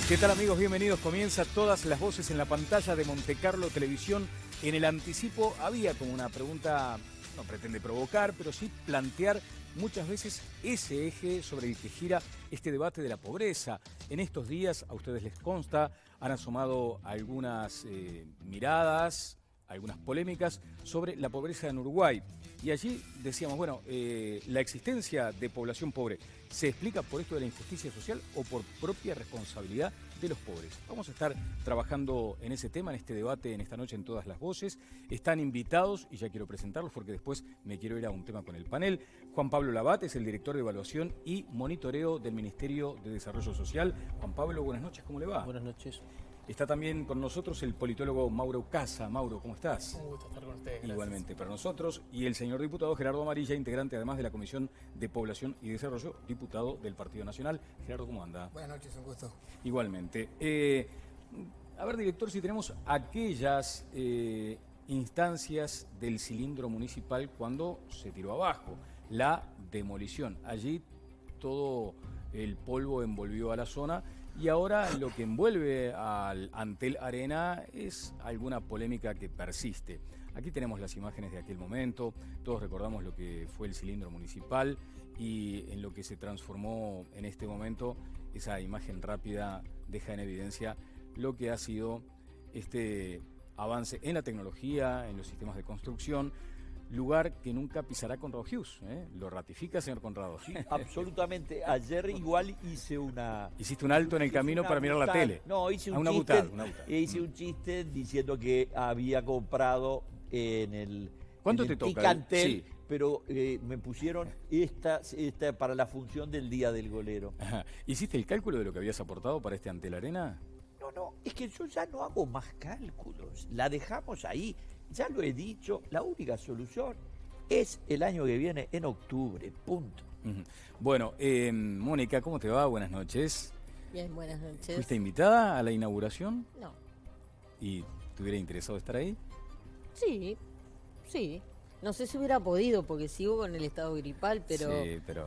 ¿Qué tal, amigos? Bienvenidos. Comienza Todas las Voces en la pantalla de Montecarlo Televisión. En el anticipo había como una pregunta, no pretende provocar, pero sí plantear muchas veces ese eje sobre el que gira este debate de la pobreza. En estos días, a ustedes les consta, han asomado algunas miradas, algunas polémicas sobre la pobreza en Uruguay. Y allí decíamos, bueno, la existencia de población pobre, ¿se explica por esto de la injusticia social o por propia responsabilidad de los pobres? Vamos a estar trabajando en ese tema, en este debate, en esta noche en Todas las Voces. Están invitados, y ya quiero presentarlos porque después me quiero ir a un tema con el panel. Juan Pablo Labat es el director de evaluación y monitoreo del Ministerio de Desarrollo Social. Juan Pablo, buenas noches, ¿cómo le va? Buenas noches. Está también con nosotros el politólogo Mauro Casa. Mauro, ¿cómo estás? Un gusto estar con ustedes. Gracias. Igualmente para nosotros. Y el señor diputado Gerardo Amarilla, integrante además de la Comisión de Población y Desarrollo, diputado del Partido Nacional. Gerardo, ¿cómo anda? Buenas noches, un gusto. Igualmente. A ver, director, si tenemos aquellas instancias del cilindro municipal cuando se tiró abajo, la demolición. Allí todo el polvo envolvió a la zona. Y ahora lo que envuelve al Antel Arena es alguna polémica que persiste. Aquí tenemos las imágenes de aquel momento, todos recordamos lo que fue el cilindro municipal y en lo que se transformó en este momento. Esa imagen rápida deja en evidencia lo que ha sido este avance en la tecnología, en los sistemas de construcción. Lugar que nunca pisará Conrado Hughes, ¿eh? ¿Lo ratifica, señor Conrado? Sí, absolutamente. Ayer igual hice una... Hiciste un alto en el camino para mirar la tele. No, hice un chiste. Hice un chiste diciendo que había comprado en el... ¿Cuánto en te el toca? Ticantel, Sí. Pero me pusieron esta para la función del Día del Golero. Ajá. ¿Hiciste el cálculo de lo que habías aportado para este Antel Arena? No, es que yo ya no hago más cálculos. La dejamos ahí. Ya lo he dicho, la única solución es el año que viene, en octubre, punto. Bueno, Mónica, ¿cómo te va? Buenas noches. Bien, buenas noches. ¿Fuiste invitada a la inauguración? No. ¿Y te hubiera interesado estar ahí? Sí. No sé si hubiera podido porque sigo con el estado gripal, pero... Sí, pero...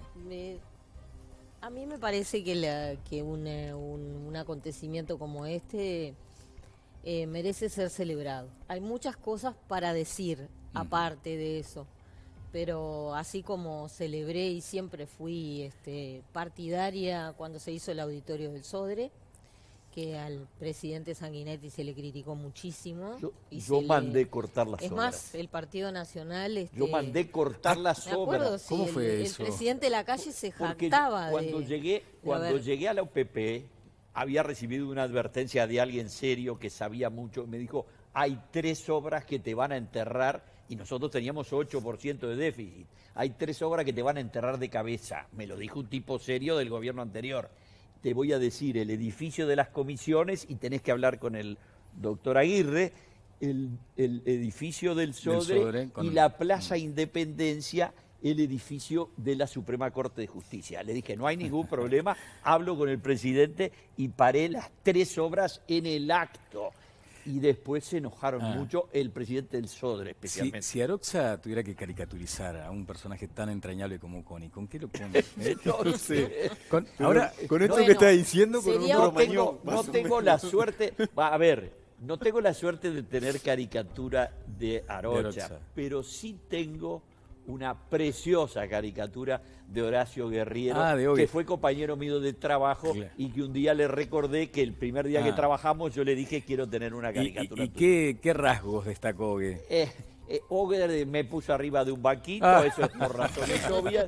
a mí me parece que un acontecimiento como este... merece ser celebrado. Hay muchas cosas para decir aparte de eso, pero así como celebré y siempre fui partidaria cuando se hizo el auditorio del Sodre, que al presidente Sanguinetti se le criticó muchísimo. Yo mandé cortar las obras. Es más, el Partido Nacional... Yo mandé cortar las obras. Sí, ¿Cómo fue eso? El presidente de la calle se Porque jactaba cuando llegué a la UPP, había recibido una advertencia de alguien serio que sabía mucho. Me dijo, hay 3 obras que te van a enterrar, y nosotros teníamos 8% de déficit. Hay 3 obras que te van a enterrar de cabeza. Me lo dijo un tipo serio del gobierno anterior. Te voy a decir el edificio de las comisiones, y tenés que hablar con el doctor Aguirre, el edificio del Sodre y la Plaza Independencia, el edificio de la Suprema Corte de Justicia. Le dije, no hay ningún problema, hablo con el presidente y paré las 3 obras en el acto. Y después se enojaron mucho el presidente del Sodre, especialmente. Si Aroxa tuviera que caricaturizar a un personaje tan entrañable como Connie, ¿con qué lo pone? No sé. Ahora, con esto bueno, que está diciendo, con un sería- cromañón. No tengo la suerte, a ver, no tengo la suerte de tener caricatura de Arocha, pero sí tengo una preciosa caricatura de Horacio Guerriero, que fue compañero mío de trabajo, y que un día le recordé que el primer día que trabajamos yo le dije quiero tener una caricatura. ¿Y qué rasgos destacó Ogue? Ogue me puso arriba de un banquito, eso es por razones obvias,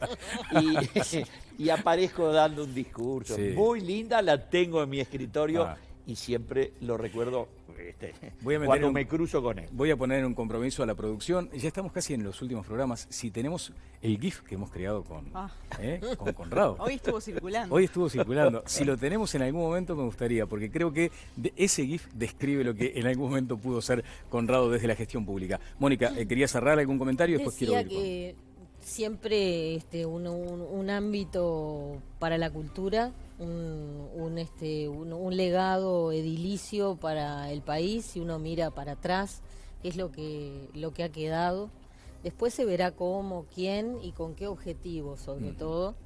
y aparezco dando un discurso. Sí. Muy linda, la tengo en mi escritorio y siempre lo recuerdo cuando me cruzo con él. Voy a poner un compromiso a la producción. Ya estamos casi en los últimos programas. Si tenemos el GIF que hemos creado con Conrado. Hoy estuvo circulando. Hoy estuvo circulando. Si lo tenemos en algún momento me gustaría, porque creo que ese GIF describe lo que en algún momento pudo ser Conrado desde la gestión pública. Mónica, ¿quería cerrar algún comentario? Después Decía quiero ir siempre un ámbito para la cultura, un legado edilicio para el país. Si uno mira para atrás, es lo que ha quedado. Después se verá cómo, quién y con qué objetivo, sobre todo.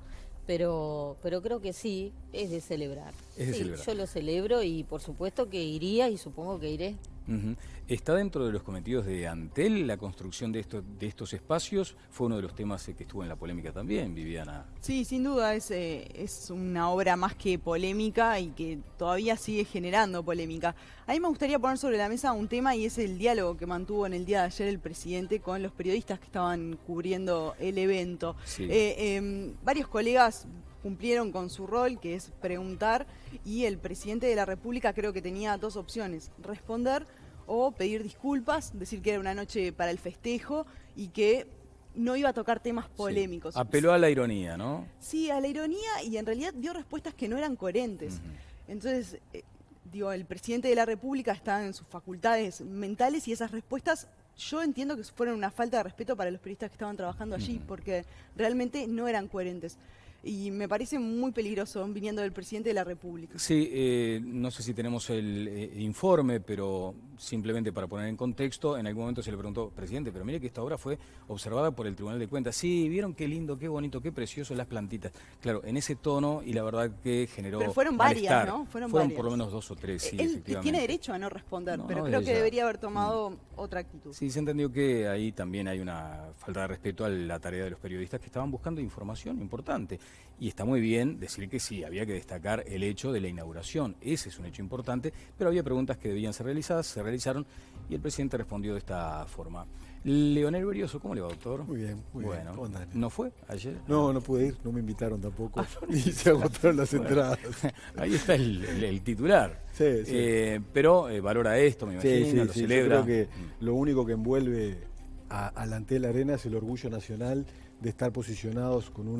pero creo que sí, es de celebrar. Es de celebrar. Yo lo celebro y por supuesto que iría y supongo que iré. ¿Está dentro de los cometidos de Antel la construcción de estos espacios? Fue uno de los temas que estuvo en la polémica también, Viviana. Sí, sin duda es una obra más que polémica y que todavía sigue generando polémica. A mí me gustaría poner sobre la mesa un tema y es el diálogo que mantuvo en el día de ayer el presidente con los periodistas que estaban cubriendo el evento. Sí. Varios colegas cumplieron con su rol, que es preguntar, y el presidente de la República creo que tenía dos opciones: responder o pedir disculpas, decir que era una noche para el festejo y que no iba a tocar temas polémicos. Sí. Apeló a la ironía, ¿no? Sí, a la ironía, y en realidad dio respuestas que no eran coherentes. Entonces, el presidente de la República está en sus facultades mentales y esas respuestas yo entiendo que fueron una falta de respeto para los periodistas que estaban trabajando allí, porque realmente no eran coherentes. Y me parece muy peligroso viniendo del presidente de la República. Sí, no sé si tenemos el informe, pero simplemente para poner en contexto, en algún momento se le preguntó, presidente, pero mire que esta obra fue observada por el Tribunal de Cuentas. Sí, vieron qué lindo, qué bonito, qué precioso las plantitas. Claro, en ese tono, y la verdad que generó Pero fueron malestar. varias, ¿no? Fueron varias. Por lo menos 2 o 3, sí, Él efectivamente. tiene derecho a no responder, pero no creo es que ella. debería haber tomado otra actitud. Sí, se entendió que ahí también hay una falta de respeto a la tarea de los periodistas que estaban buscando información importante. Y está muy bien decir que sí, había que destacar el hecho de la inauguración. Ese es un hecho importante, pero había preguntas que debían ser realizadas, se realizaron y el presidente respondió de esta forma. Leonel Berioso, ¿cómo le va, doctor? Muy bien, muy bien. Bueno, ¿Cómo andan? ¿no fue ayer? No, no pude ir, no me invitaron tampoco. Y se agotaron las entradas. Ahí está el titular. Sí, sí. Pero valora esto, me imagino, lo celebra. Yo creo que lo único que envuelve a la Antel Arena es el orgullo nacional de estar posicionados con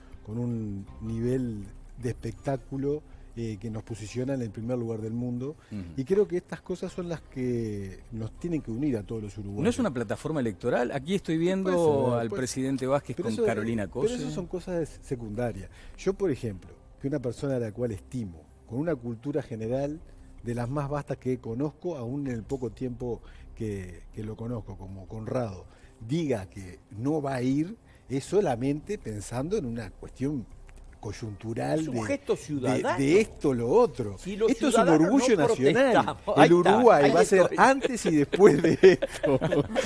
un nivel de espectáculo que nos posiciona en el primer lugar del mundo. Y creo que estas cosas son las que nos tienen que unir a todos los uruguayos. ¿No es una plataforma electoral? Aquí estoy viendo al presidente Vázquez con eso, Carolina Cose. Pero eso son cosas secundarias. Yo, por ejemplo, que una persona a la cual estimo, con una cultura general de las más vastas que conozco, aún en el poco tiempo que lo conozco, como Conrado, diga que no va a ir, es solamente pensando en una cuestión coyuntural es un gesto ciudadano. de esto lo otro. Si esto es un orgullo no nacional. Ahí El Uruguay está, va a ser antes y después de esto.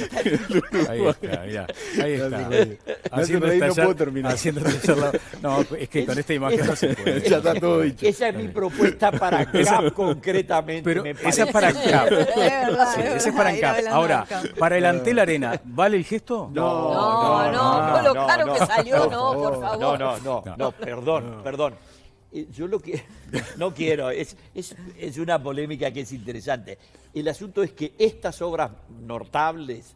Ahí está, mirá, ahí está. No puedo terminar. No, es que con esta imagen no se puede. Ya está todo dicho. Esa es mi propuesta para CAP concretamente. Pero me esa es parece. para CAP. Es verdad, Sí, es ese es verdad, para ir CAP. hablando Ahora, de CAP. para el Antel Arena, ¿vale el gesto? No, con lo caro que salió, no, por favor. No, perdón. Yo lo que no quiero, es una polémica que es interesante. El asunto es que estas obras notables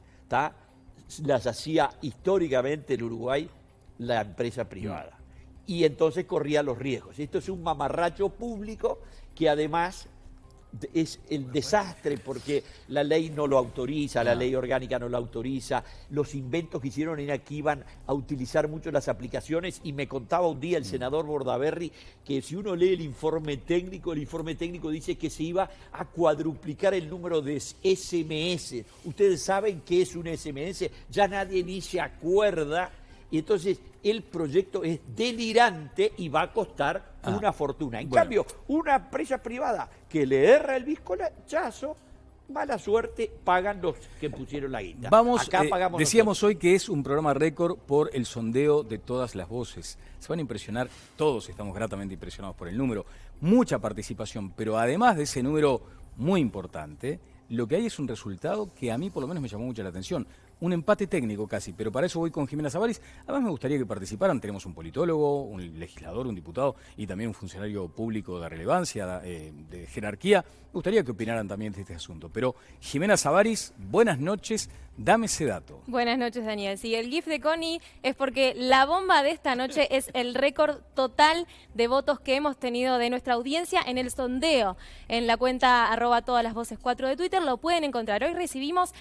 las hacía históricamente en Uruguay la empresa privada. Y entonces corría los riesgos. Esto es un mamarracho público que además es el desastre porque la ley no lo autoriza, la ley orgánica no lo autoriza, los inventos que hicieron era que iban a utilizar mucho las aplicaciones y me contaba un día el senador Bordaberry que si uno lee el informe técnico dice que se iba a cuadruplicar el número de SMS. Ustedes saben qué es un SMS, ya nadie ni se acuerda. Y entonces el proyecto es delirante y va a costar una fortuna. En cambio, una empresa privada que le erra el bizcochazo, mala suerte, pagan los que pusieron la guita. Acá pagamos decíamos hoy que es un programa récord por el sondeo de todas las voces. Se van a impresionar, todos estamos gratamente impresionados por el número. Mucha participación, pero además de ese número muy importante, lo que hay es un resultado que a mí por lo menos me llamó mucho la atención. Un empate técnico casi, pero para eso voy con Jimena Savaris. Además me gustaría que participaran, tenemos un politólogo, un legislador, un diputado y también un funcionario público de relevancia, de jerarquía. Me gustaría que opinaran también de este asunto. Pero Jimena Savaris, buenas noches, dame ese dato. Buenas noches, Daniel. Sí, el GIF de Connie es porque la bomba de esta noche es el récord total de votos que hemos tenido de nuestra audiencia en el sondeo. En la cuenta @todalasvoces4 de Twitter lo pueden encontrar. Hoy recibimos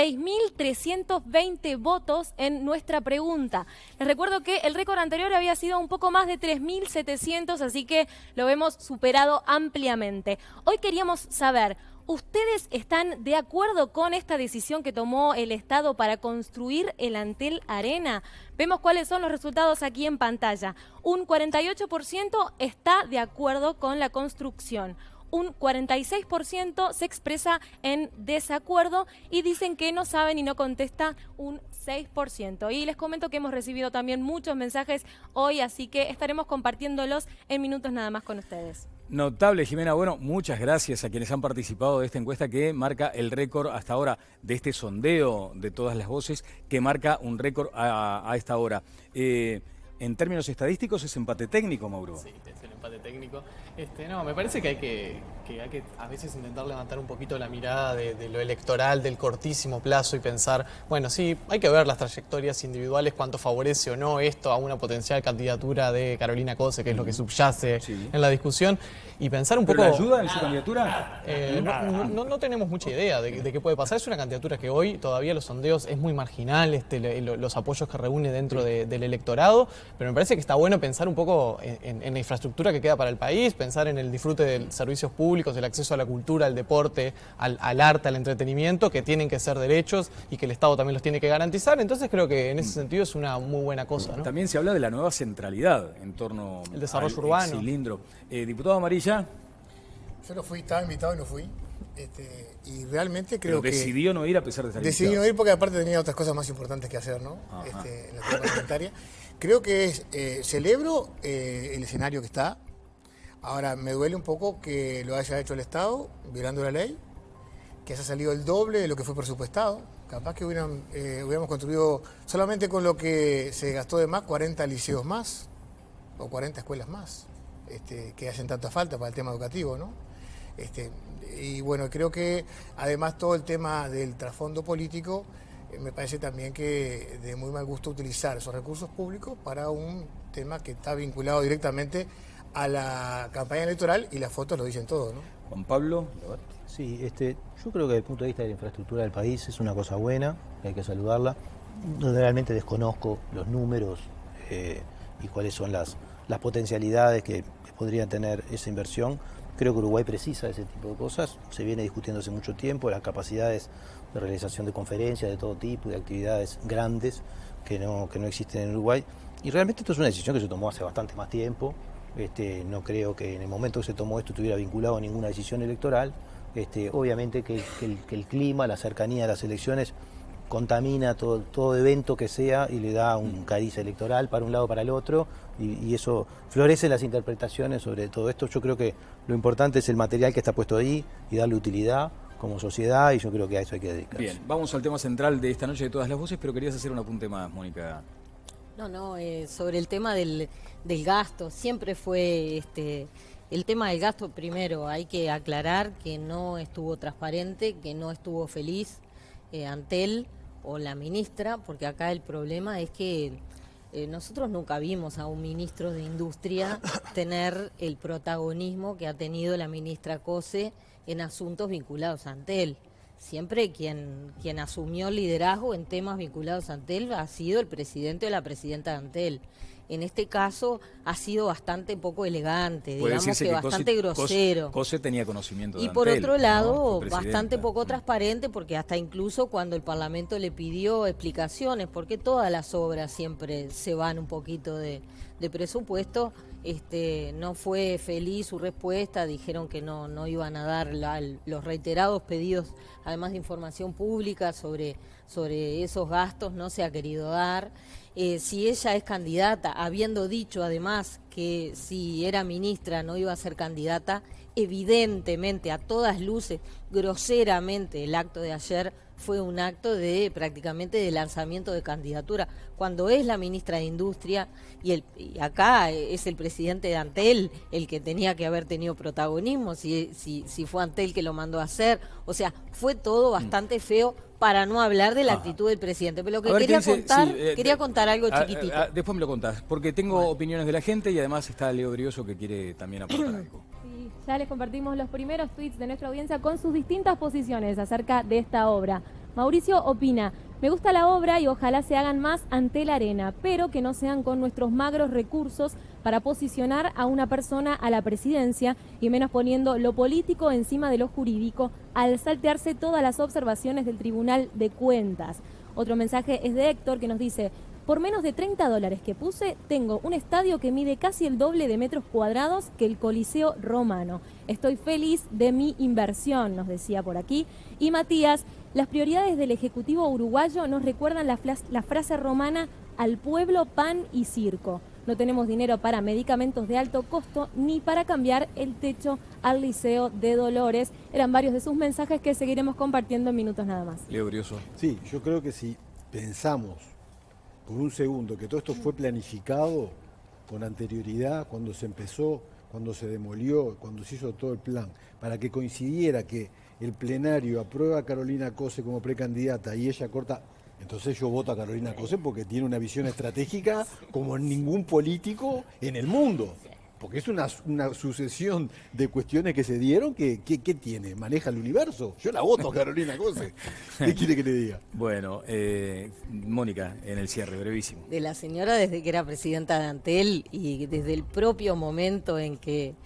6.320 votos en nuestra pregunta. Les recuerdo que el récord anterior había sido un poco más de 3.700, así que lo hemos superado ampliamente. Hoy queríamos saber ¿Ustedes están de acuerdo con esta decisión que tomó el Estado para construir el Antel Arena? Vemos cuáles son los resultados aquí en pantalla. Un 48% está de acuerdo con la construcción. Un 46% se expresa en desacuerdo y dicen que no saben y no contesta un 6%. Y les comento que hemos recibido también muchos mensajes hoy, así que estaremos compartiéndolos en minutos nada más con ustedes. Notable, Jimena. Bueno, muchas gracias a quienes han participado de esta encuesta que marca el récord hasta ahora de este sondeo de todas las voces, que marca un récord a esta hora. En términos estadísticos es empate técnico, Mauro. Sí, es el empate técnico. No, me parece que hay que a veces intentar levantar un poquito la mirada de lo electoral, del cortísimo plazo y pensar, bueno, sí, hay que ver las trayectorias individuales, cuánto favorece o no esto a una potencial candidatura de Carolina Cose, que es lo que subyace en la discusión, y pensar un poco... ¿Pero la ayuda en su candidatura? No tenemos mucha idea de qué puede pasar. Es una candidatura que hoy todavía los sondeos es muy marginal, los apoyos que reúne dentro del electorado, pero me parece que está bueno pensar un poco en la infraestructura que queda para el país, pensar en el disfrute de servicios públicos, el acceso a la cultura, al deporte, al arte, al entretenimiento, que tienen que ser derechos y que el Estado también los tiene que garantizar. Entonces creo que en ese sentido es una muy buena cosa, ¿no? También se habla de la nueva centralidad en torno al desarrollo al urbano. Cilindro. Diputado Amarilla. Yo no fui, estaba invitado y no fui. Y realmente creo que... decidió no ir a pesar de estar Decidí invitado. no ir porque aparte tenía otras cosas más importantes que hacer, ¿no? En la Cámara Parlamentaria. Creo que celebro el escenario que está. Ahora, me duele un poco que lo haya hecho el Estado, violando la ley, que haya salido el doble de lo que fue presupuestado. Capaz que hubiéramos construido solamente con lo que se gastó de más, 40 liceos más, o 40 escuelas más, que hacen tanta falta para el tema educativo, ¿no? Y bueno, creo que además todo el tema del trasfondo político, me parece también que de muy mal gusto utilizar esos recursos públicos para un tema que está vinculado directamente a la campaña electoral, y las fotos lo dicen todo, ¿no? Juan Pablo. Sí, yo creo que desde el punto de vista de la infraestructura del país es una cosa buena, que hay que saludarla. Realmente desconozco los números y cuáles son las potencialidades que podría tener esa inversión. Creo que Uruguay precisa de ese tipo de cosas. Se viene discutiendo hace mucho tiempo las capacidades de realización de conferencias de todo tipo, de actividades grandes que no existen en Uruguay. Y realmente esto es una decisión que se tomó hace bastante más tiempo. No creo que en el momento que se tomó esto estuviera vinculado a ninguna decisión electoral. Obviamente que el clima, la cercanía de las elecciones contamina todo evento que sea y le da un cariz electoral para un lado o para el otro, y eso florece en las interpretaciones sobre todo esto. Yo creo que lo importante es el material que está puesto ahí y darle utilidad como sociedad, y yo creo que a eso hay que dedicarse. Bien, vamos al tema central de esta noche de todas las voces, pero querías hacer un apunte más, Mónica. No, sobre el tema del gasto, siempre fue el tema del gasto. Primero hay que aclarar que no estuvo transparente, que no estuvo feliz Antel o la ministra, porque acá el problema es que nosotros nunca vimos a un ministro de Industria tener el protagonismo que ha tenido la ministra Cose en asuntos vinculados a Antel. Siempre quien asumió el liderazgo en temas vinculados a Antel ha sido el presidente o la presidenta de Antel. En este caso ha sido bastante poco elegante, digamos que bastante grosero. Cose tenía conocimiento de y por Antel, otro lado, ¿no? bastante poco transparente, porque hasta incluso cuando el Parlamento le pidió explicaciones, porque todas las obras siempre se van un poquito de presupuesto, no fue feliz su respuesta, dijeron que no iban a dar los reiterados pedidos, además de información pública sobre esos gastos, no se ha querido dar. Si ella es candidata, habiendo dicho además que si era ministra no iba a ser candidata, evidentemente, a todas luces, groseramente, el acto de ayer fue un acto de prácticamente de lanzamiento de candidatura, cuando es la ministra de Industria y acá es el presidente de Antel el que tenía que haber tenido protagonismo, si fue Antel que lo mandó a hacer. O sea, fue todo bastante feo, para no hablar de la actitud del presidente. Pero lo que quería contar algo chiquitito. Después me lo contás, porque tengo opiniones de la gente y además está Leo Brioso que quiere también aportar algo. Sí, ya les compartimos los primeros tweets de nuestra audiencia con sus distintas posiciones acerca de esta obra. Mauricio opina: me gusta la obra y ojalá se hagan más ante la arena, pero que no sean con nuestros magros recursos para posicionar a una persona a la presidencia y menos poniendo lo político encima de lo jurídico al saltearse todas las observaciones del Tribunal de Cuentas. Otro mensaje es de Héctor, que nos dice: por menos de $30 que puse, tengo un estadio que mide casi el doble de metros cuadrados que el Coliseo Romano. Estoy feliz de mi inversión, nos decía por aquí. Y Matías: las prioridades del Ejecutivo uruguayo nos recuerdan la frase romana: al pueblo pan y circo. No tenemos dinero para medicamentos de alto costo ni para cambiar el techo al Liceo de Dolores. Eran varios de sus mensajes que seguiremos compartiendo en minutos nada más. Leo Brioso. Sí, yo creo que si pensamos por un segundo que todo esto fue planificado con anterioridad, cuando se empezó, cuando se demolió, cuando se hizo todo el plan, para que coincidiera que el plenario aprueba a Carolina Cose como precandidata y ella corta, entonces yo voto a Carolina Cose porque tiene una visión estratégica como ningún político en el mundo. Porque es una sucesión de cuestiones que se dieron que tiene, maneja el universo. Yo la voto a Carolina Cose. ¿Qué quiere que le diga? Bueno, Mónica, en el cierre, brevísimo. De la señora desde que era presidenta de Antel y desde el propio momento en que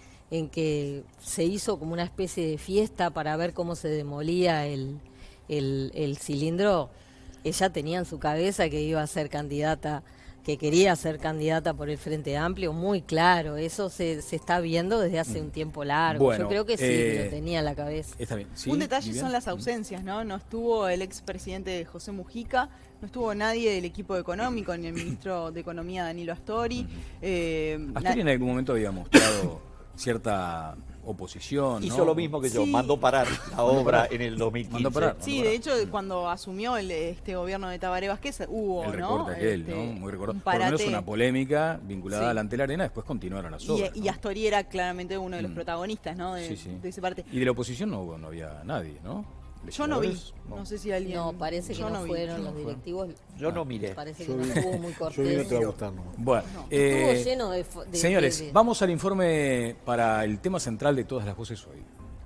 se hizo como una especie de fiesta para ver cómo se demolía el cilindro, ella tenía en su cabeza que iba a ser candidata, que quería ser candidata por el Frente Amplio, muy claro. Eso se está viendo desde hace un tiempo largo. Bueno, yo creo que sí, lo tenía en la cabeza. Está bien. ¿Sí? Un detalle Vivian. son las ausencias, ¿no? No estuvo el expresidente José Mujica, no estuvo nadie del equipo económico, ni el ministro de Economía Danilo Astori. Astori en algún momento había mostrado cierta oposición, ¿no? Hizo lo mismo que yo, Sí. mandó parar la obra en el 2015. Mandó parar. Sí, de hecho, cuando asumió este gobierno de Tabaré Vázquez, hubo, El ¿no? recorte aquel, ¿no? Muy recordado. un Por lo menos parate. una polémica vinculada Sí. al Antel Arena, después continuaron las obras. Y ¿no? Astori era claramente uno de los protagonistas, ¿no? De, Sí, sí. de ese parte. Y de la oposición no había nadie, ¿no? Yo no vi, ¿Legisladores? no sé si alguien... No, parece que yo no vi. fueron los directivos. Yo no miré. Parece que Yo no vi- estuvo muy Yo cortés. vi no te va a gustar, ¿no? Bueno, Estuvo lleno de señores, vamos al informe para el tema central de todas las voces hoy.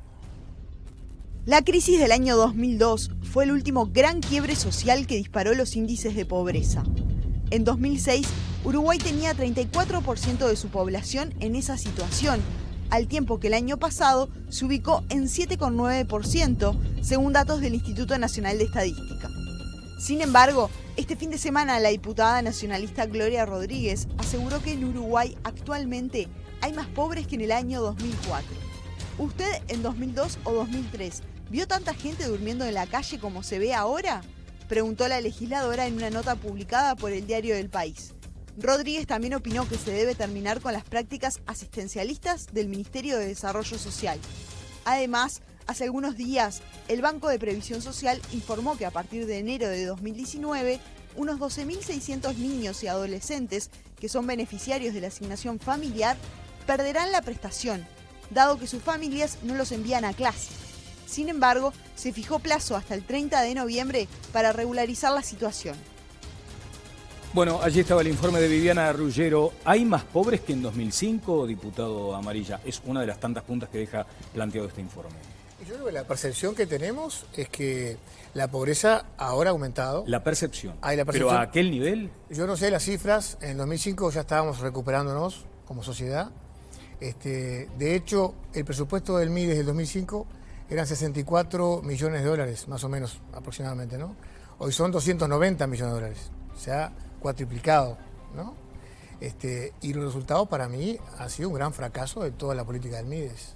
La crisis del año 2002 fue el último gran quiebre social que disparó los índices de pobreza. En 2006, Uruguay tenía 34% de su población en esa situación, al tiempo que el año pasado se ubicó en 7,9%, según datos del Instituto Nacional de Estadística. Sin embargo, este fin de semana la diputada nacionalista Gloria Rodríguez aseguró que en Uruguay actualmente hay más pobres que en el año 2004. ¿Usted en 2002 o 2003 vio tanta gente durmiendo en la calle como se ve ahora?, preguntó la legisladora en una nota publicada por el diario El País. Rodríguez también opinó que se debe terminar con las prácticas asistencialistas del Ministerio de Desarrollo Social. Además, hace algunos días, el Banco de Previsión Social informó que a partir de enero de 2019, unos 12.600 niños y adolescentes que son beneficiarios de la asignación familiar perderán la prestación, dado que sus familias no los envían a clase. Sin embargo, se fijó plazo hasta el 30 de noviembre para regularizar la situación. Bueno, allí estaba el informe de Viviana Ruggiero. ¿Hay más pobres que en 2005, diputado Amarilla? Es una de las tantas puntas que deja planteado este informe. Yo creo que la percepción que tenemos es que la pobreza ahora ha aumentado. La percepción. Hay la percepción. ¿Pero a aquel nivel? Yo no sé las cifras, en 2005 ya estábamos recuperándonos como sociedad. De hecho, el presupuesto del MIDES del 2005 eran 64 millones de dólares, más o menos, aproximadamente, ¿no? Hoy son 290 millones de dólares, se ha cuatriplicado, ¿no? Y los resultados para mí han sido un gran fracaso de toda la política del MIDES.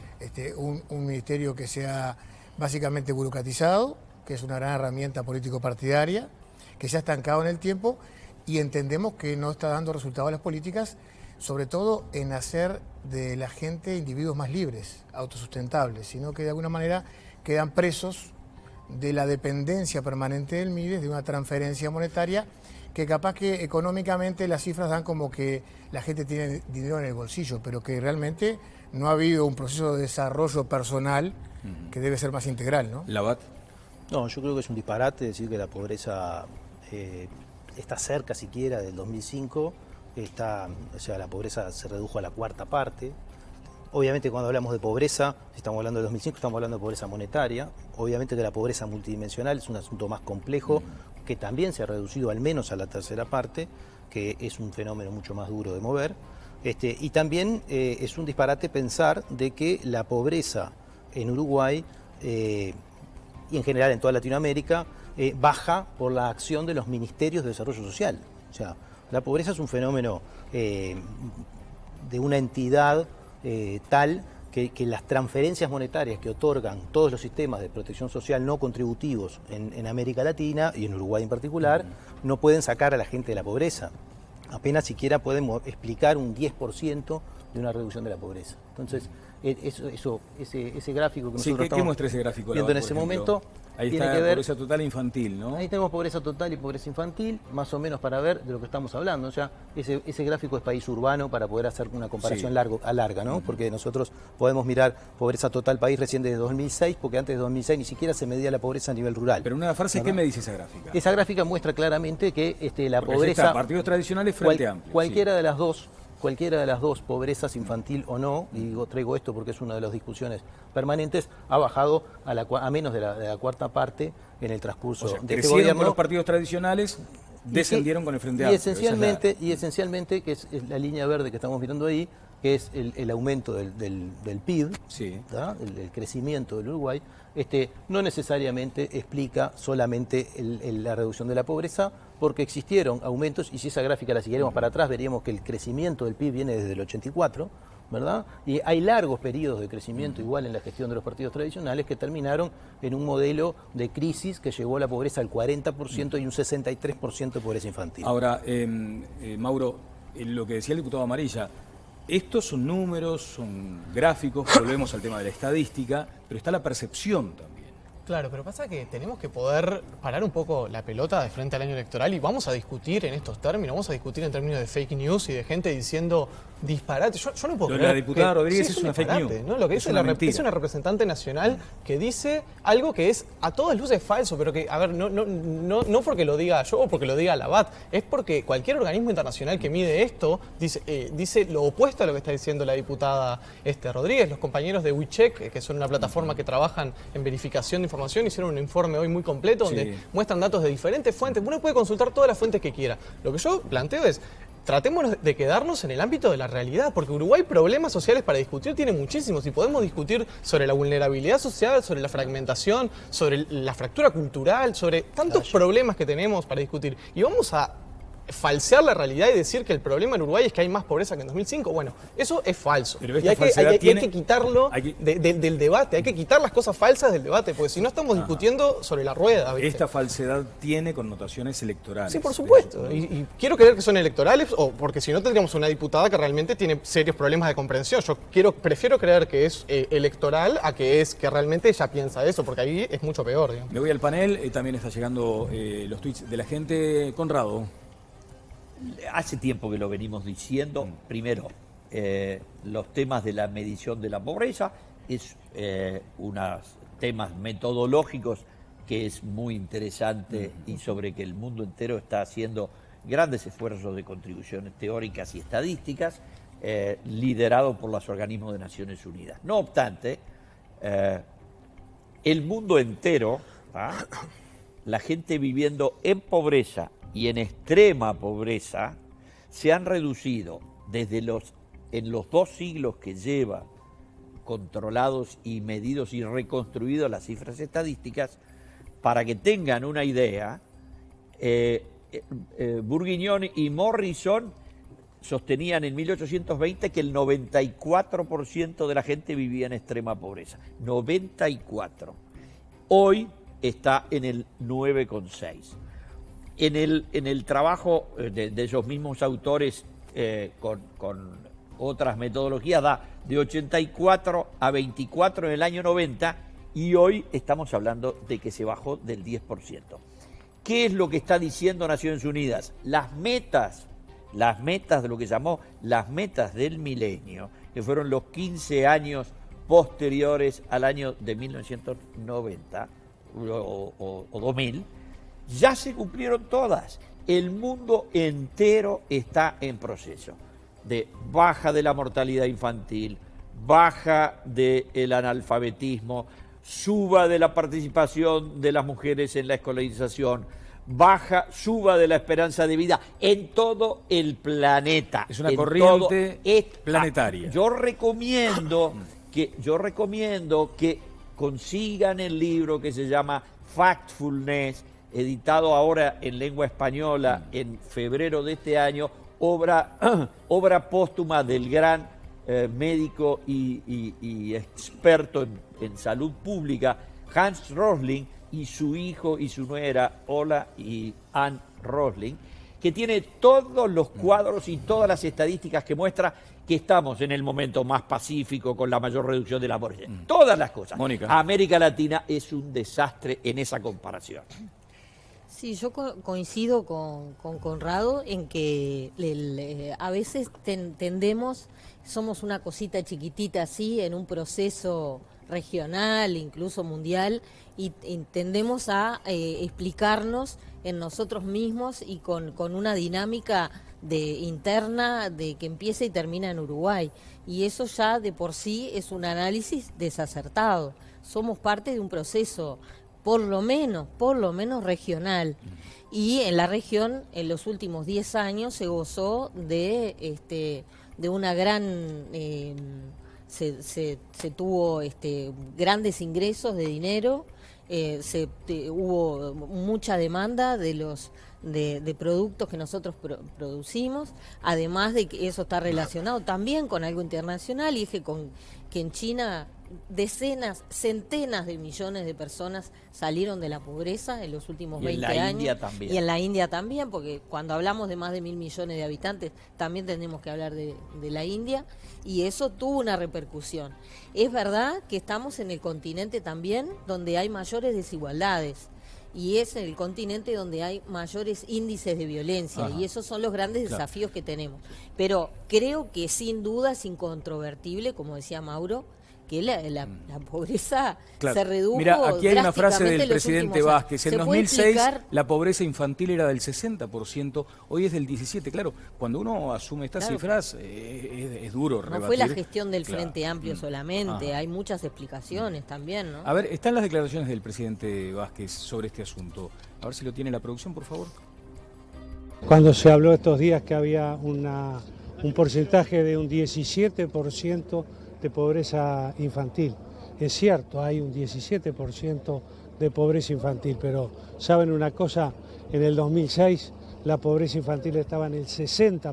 Un ministerio que se ha básicamente burocratizado, que es una gran herramienta político-partidaria, que se ha estancado en el tiempo y entendemos que no está dando resultados a las políticas, sobre todo en hacer de la gente individuos más libres, autosustentables, sino que de alguna manera quedan presos de la dependencia permanente del MIDES, de una transferencia monetaria, que capaz que económicamente las cifras dan como que la gente tiene dinero en el bolsillo, pero que realmente no ha habido un proceso de desarrollo personal que debe ser más integral, ¿no? ¿Labat? No, yo creo que es un disparate decir que la pobreza está cerca siquiera del 2005. O sea, la pobreza se redujo a la cuarta parte. Obviamente cuando hablamos de pobreza, si estamos hablando de 2005, estamos hablando de pobreza monetaria. Obviamente que la pobreza multidimensional es un asunto más complejo, que también se ha reducido al menos a la tercera parte, que es un fenómeno mucho más duro de mover. Y también es un disparate pensar de que la pobreza en Uruguay y en general en toda Latinoamérica baja por la acción de los ministerios de desarrollo social. O sea, la pobreza es un fenómeno de una entidad tal que las transferencias monetarias que otorgan todos los sistemas de protección social no contributivos en América Latina y en Uruguay en particular no pueden sacar a la gente de la pobreza. Apenas siquiera pueden explicar un 10% de una reducción de la pobreza. Entonces, ese gráfico que nosotros ¿qué muestra ese gráfico? Viendo en ese momento, ahí tiene está que ver, pobreza total e infantil, ¿no? Ahí tenemos pobreza total y pobreza infantil, más o menos para ver de lo que estamos hablando. O sea, ese gráfico es país urbano para poder hacer una comparación larga, ¿no? Porque nosotros podemos mirar pobreza total país recién desde 2006, porque antes de 2006 ni siquiera se medía la pobreza a nivel rural. Pero una frase, ¿qué me dice esa gráfica? Esa gráfica muestra claramente que la porque pobreza... partidos tradicionales frente amplio. Cualquiera de las dos, pobrezas infantil o no, y traigo esto porque es una de las discusiones permanentes, ha bajado a menos de la cuarta parte en el transcurso de este gobierno. Con los partidos tradicionales, descendieron con el Frente Amplio. Y esencialmente, que es la línea verde que estamos mirando ahí, que es el aumento del PIB, el crecimiento del Uruguay, no necesariamente explica solamente la reducción de la pobreza, porque existieron aumentos, y si esa gráfica la siguiéramos para atrás, veríamos que el crecimiento del PIB viene desde el 84, ¿verdad? Y hay largos periodos de crecimiento igual en la gestión de los partidos tradicionales que terminaron en un modelo de crisis que llevó la pobreza al 40% y un 63% de pobreza infantil. Ahora, Mauro, lo que decía el diputado Amarilla, estos son números, son gráficos, volvemos al tema de la estadística, pero está la percepción también. Claro, pero pasa que tenemos que poder parar un poco la pelota de frente al año electoral y vamos a discutir en estos términos, vamos a discutir en términos de fake news y de gente diciendo disparate. Yo no puedo creer. La diputada Rodríguez es una fake news. ¿No? Lo que dice es una representante nacional que dice algo que es a todas luces falso, pero que, a ver, no porque lo diga yo o porque lo diga la BAT, es porque cualquier organismo internacional que mide esto dice lo opuesto a lo que está diciendo la diputada Rodríguez. Los compañeros de WeCheck, que son una plataforma que trabajan en verificación de información, hicieron un informe hoy muy completo donde muestran datos de diferentes fuentes. Uno puede consultar todas las fuentes que quiera. Lo que yo planteo es, tratemos de quedarnos en el ámbito de la realidad, porque Uruguay problemas sociales para discutir tiene muchísimos y podemos discutir sobre la vulnerabilidad social, sobre la fragmentación, sobre la fractura cultural, sobre tantos problemas que tenemos para discutir. Y vamos a falsear la realidad y decir que el problema en Uruguay es que hay más pobreza que en 2005. Bueno, eso es falso. Pero y hay que quitarlo del debate, hay que quitar las cosas falsas del debate, porque si no estamos discutiendo sobre la rueda. ¿Viste? Esta falsedad tiene connotaciones electorales. Sí, por supuesto. Y quiero creer que son electorales, o porque si no tendríamos una diputada que realmente tiene serios problemas de comprensión. Yo prefiero creer que es electoral a que realmente ella piensa eso, porque ahí es mucho peor. Digamos. Me voy al panel, también está llegando los tweets de la gente. Conrado. Hace tiempo que lo venimos diciendo. Primero, los temas de la medición de la pobreza es unos temas metodológicos que es muy interesante y sobre que el mundo entero está haciendo grandes esfuerzos de contribuciones teóricas y estadísticas, liderado por los organismos de Naciones Unidas. No obstante, el mundo entero, la gente viviendo en pobreza y en extrema pobreza, se han reducido en los 2 siglos que lleva controlados y medidos y reconstruidos las cifras estadísticas. Para que tengan una idea, Bourguignon y Morrison sostenían en 1820 que el 94% de la gente vivía en extrema pobreza. 94%. Hoy está en el 9,6%. En el trabajo de esos mismos autores con otras metodologías da de 84 a 24 en el año 90 y hoy estamos hablando de que se bajó del 10%. ¿Qué es lo que está diciendo Naciones Unidas? Las metas de lo que llamó las metas del milenio, que fueron los 15 años posteriores al año de 1990 o 2000, ya se cumplieron todas. El mundo entero está en proceso de baja de la mortalidad infantil, baja del analfabetismo, suba de la participación de las mujeres en la escolarización, suba de la esperanza de vida en todo el planeta. Es una corriente planetaria. Yo recomiendo que consigan el libro que se llama Factfulness, editado ahora en lengua española en febrero de este año, obra póstuma del gran médico y experto en salud pública Hans Rosling, y su hijo y su nuera Ola y Ann Rosling, que tiene todos los cuadros y todas las estadísticas que muestra que estamos en el momento más pacífico, con la mayor reducción de la pobreza. Todas las cosas. Mónica. América Latina es un desastre en esa comparación. Sí, yo coincido con Conrado en que a veces tendemos, somos una cosita chiquitita así, en un proceso regional, incluso mundial, y tendemos a explicarnos en nosotros mismos y con una dinámica interna de que empieza y termina en Uruguay. Y eso ya de por sí es un análisis desacertado. Somos parte de un proceso por lo menos regional. Y en la región, en los últimos 10 años, se gozó de una gran... Se tuvo grandes ingresos de dinero, hubo mucha demanda de productos que nosotros producimos, además de que eso está relacionado también con algo internacional, y es que en China centenas de millones de personas salieron de la pobreza en los últimos 20 años. Y en la India también, porque cuando hablamos de más de 1.000 millones de habitantes, también tenemos que hablar de la India, y eso tuvo una repercusión. Es verdad que estamos en el continente también donde hay mayores desigualdades, y es en el continente donde hay mayores índices de violencia. Ajá. Y esos son los grandes desafíos que tenemos. Pero creo que sin duda es incontrovertible, como decía Mauro, que la pobreza se redujo. Mira, aquí hay una frase del presidente Vázquez. En 2006 la pobreza infantil era del 60%, hoy es del 17%. Claro, cuando uno asume estas cifras es duro rebatir. No fue la gestión del Frente Amplio solamente, hay muchas explicaciones también, ¿no? A ver, están las declaraciones del presidente Vázquez sobre este asunto. A ver si lo tiene la producción, por favor. Cuando se habló estos días que había un porcentaje de un 17% de pobreza infantil. Es cierto, hay un 17% de pobreza infantil, pero ¿saben una cosa? En el 2006 la pobreza infantil estaba en el 60%.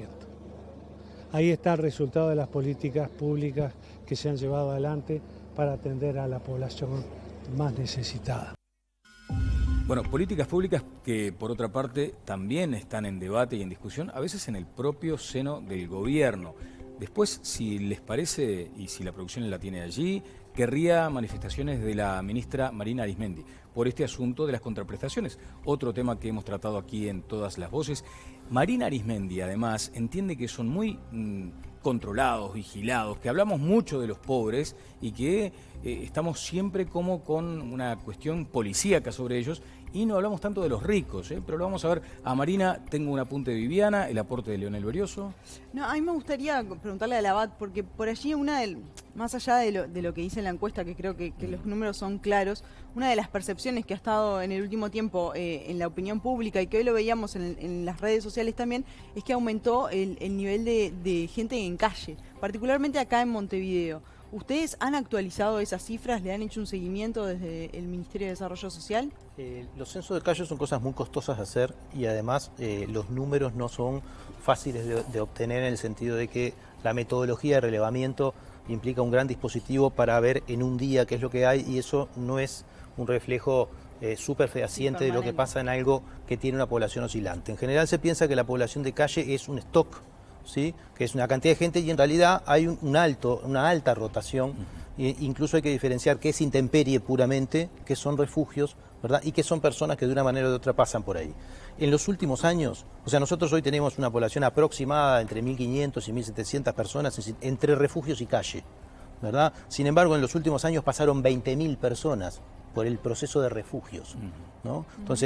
Ahí está el resultado de las políticas públicas que se han llevado adelante para atender a la población más necesitada. Bueno, políticas públicas que, por otra parte, también están en debate y en discusión, a veces en el propio seno del gobierno. Después, si les parece, y si la producción la tiene allí, querría manifestaciones de la ministra Marina Arizmendi por este asunto de las contraprestaciones. Otro tema que hemos tratado aquí en Todas las Voces. Marina Arizmendi, además, entiende que son muy controlados, vigilados, que hablamos mucho de los pobres y que estamos siempre como con una cuestión policíaca sobre ellos, y no hablamos tanto de los ricos, pero lo vamos a ver. A Marina, tengo un apunte de Viviana, el aporte de Leonel Berioso. No, a mí me gustaría preguntarle a la Abad, porque por allí más allá de lo que dice en la encuesta, que creo que los números son claros, una de las percepciones que ha estado en el último tiempo en la opinión pública, y que hoy lo veíamos en las redes sociales también, es que aumentó el nivel de gente en calle, particularmente acá en Montevideo. ¿Ustedes han actualizado esas cifras? ¿Le han hecho un seguimiento desde el Ministerio de Desarrollo Social? Los censos de calle son cosas muy costosas de hacer, y además los números no son fáciles de obtener, en el sentido de que la metodología de relevamiento implica un gran dispositivo para ver en un día qué es lo que hay, y eso no es un reflejo súper fehaciente de lo que pasa en algo que tiene una población oscilante. En general se piensa que la población de calle es un stock, ¿sí? Que es una cantidad de gente, y en realidad hay una alta rotación. Incluso hay que diferenciar qué es intemperie puramente, qué son refugios, ¿verdad? Y qué son personas que de una manera u otra pasan por ahí. En los últimos años, o sea, nosotros hoy tenemos una población aproximada entre 1.500 y 1.700 personas entre refugios y calle, ¿verdad? Sin embargo, en los últimos años pasaron 20.000 personas por el proceso de refugios, ¿no? Entonces,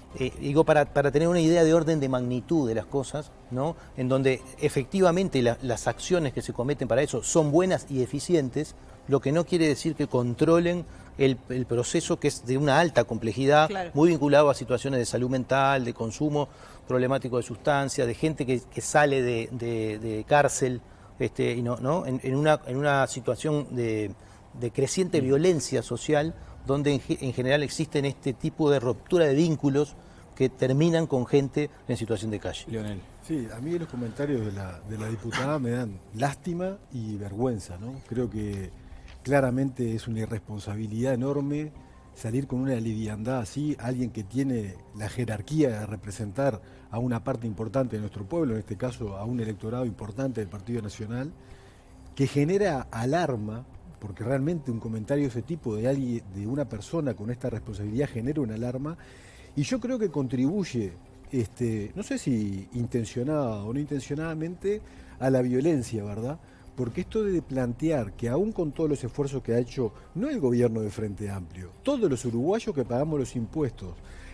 digo, para tener una idea de orden de magnitud de las cosas, ¿no? En donde efectivamente las acciones que se cometen para eso son buenas y eficientes, lo que no quiere decir que controlen el proceso, que es de una alta complejidad, claro, muy vinculado a situaciones de salud mental, de consumo problemático de sustancias, de gente que sale de cárcel, y no en una situación de creciente violencia social, donde en general existen este tipo de ruptura de vínculos que terminan con gente en situación de calle. Leonel. Sí, a mí los comentarios de la diputada me dan lástima y vergüenza, ¿no? Creo que claramente es una irresponsabilidad enorme salir con una liviandad así, alguien que tiene la jerarquía de representar a una parte importante de nuestro pueblo, en este caso a un electorado importante del Partido Nacional, que genera alarma, porque realmente un comentario de ese tipo de alguien, de una persona con esta responsabilidad, genera una alarma, y yo creo que contribuye, no sé si intencionada o no intencionadamente, a la violencia, ¿verdad? Porque esto de plantear que aún con todos los esfuerzos que ha hecho, no el gobierno de Frente Amplio, todos los uruguayos que pagamos los impuestos,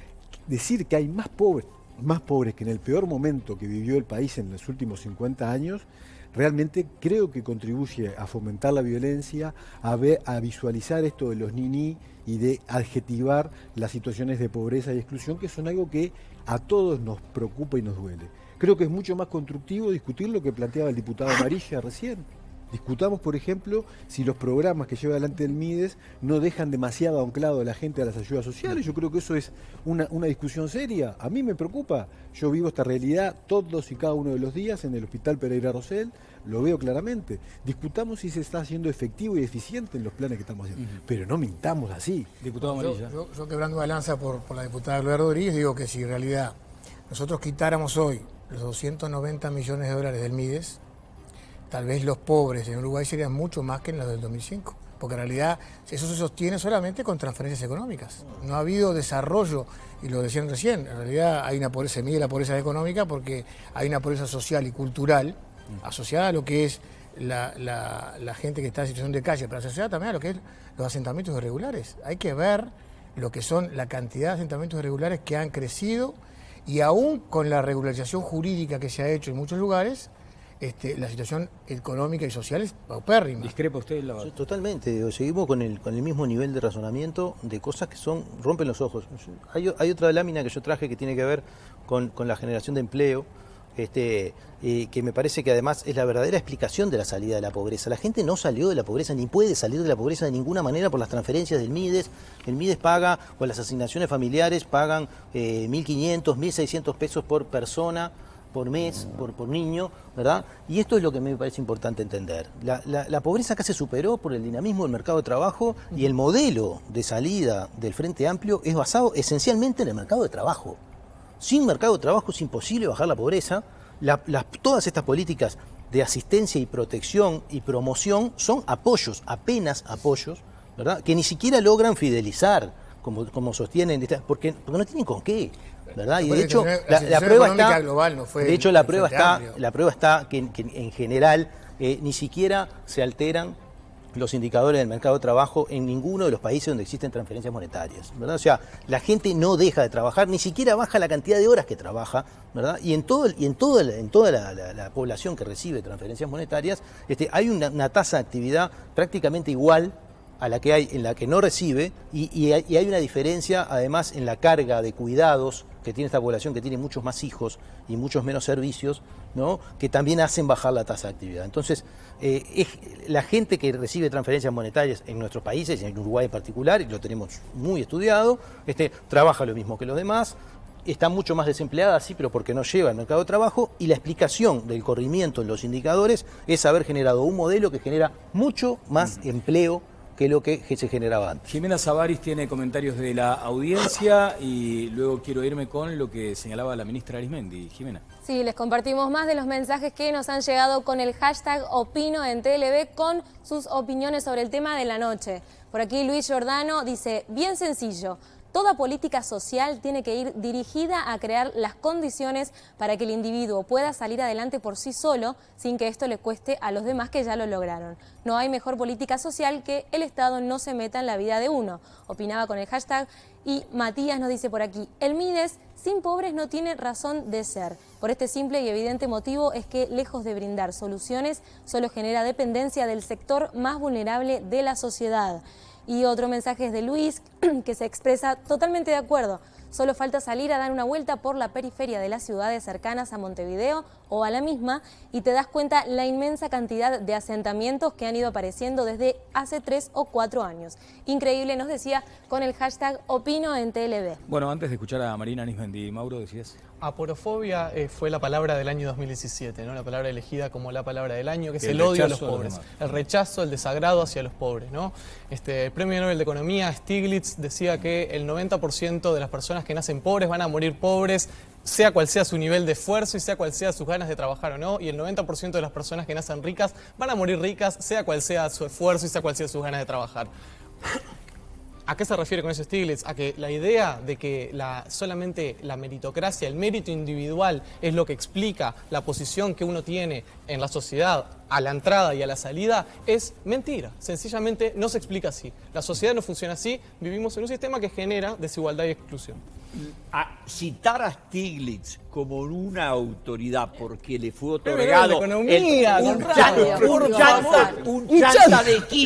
decir que hay más pobres que en el peor momento que vivió el país en los últimos 50 años, realmente creo que contribuye a fomentar la violencia, a visualizar esto de los niní y de adjetivar las situaciones de pobreza y exclusión, que son algo que a todos nos preocupa y nos duele. Creo que es mucho más constructivo discutir lo que planteaba el diputado Amarilla recién. Discutamos, por ejemplo, si los programas que lleva adelante el MIDES no dejan demasiado anclado a la gente a las ayudas sociales. Yo creo que eso es una discusión seria. A mí me preocupa. Yo vivo esta realidad todos y cada uno de los días en el Hospital Pereira Rosell. Lo veo claramente. Discutamos si se está haciendo efectivo y eficiente en los planes que estamos haciendo. Pero no mintamos así. Diputado Amarilla. Yo quebrando una lanza por la diputada Gloria Rodríguez, digo que si en realidad nosotros quitáramos hoy los 290 millones de dólares del MIDES, tal vez los pobres en Uruguay serían mucho más que en los del 2005, porque en realidad eso se sostiene solamente con transferencias económicas. No ha habido desarrollo, y lo decían recién, en realidad hay una pobreza, se mide la pobreza económica porque hay una pobreza social y cultural asociada a lo que es la gente que está en situación de calle, pero asociada también a lo que es los asentamientos irregulares. Hay que ver lo que son la cantidad de asentamientos irregulares que han crecido, y aún con la regularización jurídica que se ha hecho en muchos lugares, la situación económica y social es paupérrima. ¿Discrepa usted? Sí, totalmente. Seguimos con el mismo nivel de razonamiento de cosas que rompen los ojos. Hay otra lámina que yo traje que tiene que ver con la generación de empleo, que me parece que además es la verdadera explicación de la salida de la pobreza. La gente no salió de la pobreza, ni puede salir de la pobreza de ninguna manera por las transferencias del MIDES. El MIDES paga, o las asignaciones familiares pagan 1.500, 1.600 pesos por persona, por mes, por niño, ¿verdad? Y esto es lo que me parece importante entender. La pobreza acá se superó por el dinamismo del mercado de trabajo, y el modelo de salida del Frente Amplio es basado esencialmente en el mercado de trabajo. Sin mercado de trabajo es imposible bajar la pobreza. Todas estas políticas de asistencia y protección y promoción son apoyos, apenas apoyos, ¿verdad? Que ni siquiera logran fidelizar, como sostienen, porque no tienen con qué, ¿verdad? Y de hecho la prueba está global, no fue, de hecho la prueba está que en general ni siquiera se alteran los indicadores del mercado de trabajo en ninguno de los países donde existen transferencias monetarias, ¿verdad? O sea, la gente no deja de trabajar, ni siquiera baja la cantidad de horas que trabaja, ¿verdad? Y en toda la población que recibe transferencias monetarias, hay una tasa de actividad prácticamente igual a la que hay en la que no recibe, y hay una diferencia además en la carga de cuidados que tiene esta población, que tiene muchos más hijos y muchos menos servicios, ¿no? Que también hacen bajar la tasa de actividad. Entonces, la gente que recibe transferencias monetarias en nuestros países, en Uruguay en particular, y lo tenemos muy estudiado, trabaja lo mismo que los demás, está mucho más desempleada, sí, pero porque no lleva al mercado de trabajo, y la explicación del corrimiento en los indicadores es haber generado un modelo que genera mucho más empleo que lo que se generaba antes. Jimena Savaris tiene comentarios de la audiencia, y luego quiero irme con lo que señalaba la ministra Arismendi. Jimena. Sí, les compartimos más de los mensajes que nos han llegado con el hashtag Opino en TLV, con sus opiniones sobre el tema de la noche. Por aquí Luis Giordano dice: bien sencillo, Toda política social tiene que ir dirigida a crear las condiciones para que el individuo pueda salir adelante por sí solo sin que esto le cueste a los demás que ya lo lograron. No hay mejor política social que el Estado no se meta en la vida de uno. Opinaba con el hashtag. Y Matías nos dice por aquí, el Mides sin pobres no tiene razón de ser. Por este simple y evidente motivo es que, lejos de brindar soluciones, solo genera dependencia del sector más vulnerable de la sociedad. Y otro mensaje es de Luis, que se expresa totalmente de acuerdo. Solo falta salir a dar una vuelta por la periferia de las ciudades cercanas a Montevideo o a la misma y te das cuenta la inmensa cantidad de asentamientos que han ido apareciendo desde hace 3 o 4 años. Increíble, nos decía con el hashtag Opino en TLB. Bueno, antes de escuchar a Marina Nismendi, Mauro, decías... Aporofobia fue la palabra del año 2017, ¿no? La palabra elegida como la palabra del año, que es el odio a los pobres, el rechazo, el desagrado hacia los pobres, ¿no? El Premio Nobel de Economía, Stiglitz, decía que el 90% de las personas que nacen pobres van a morir pobres, sea cual sea su nivel de esfuerzo y sea cual sea sus ganas de trabajar o no, y el 90% de las personas que nacen ricas van a morir ricas, sea cual sea su esfuerzo y sea cual sea sus ganas de trabajar. ¿A qué se refiere con eso Stiglitz? A que la idea de que solamente la meritocracia, el mérito individual es lo que explica la posición que uno tiene en la sociedad a la entrada y a la salida es mentira. Sencillamente no se explica así. La sociedad no funciona así, vivimos en un sistema que genera desigualdad y exclusión. A citar a Stiglitz como una autoridad porque le fue otorgado un chanta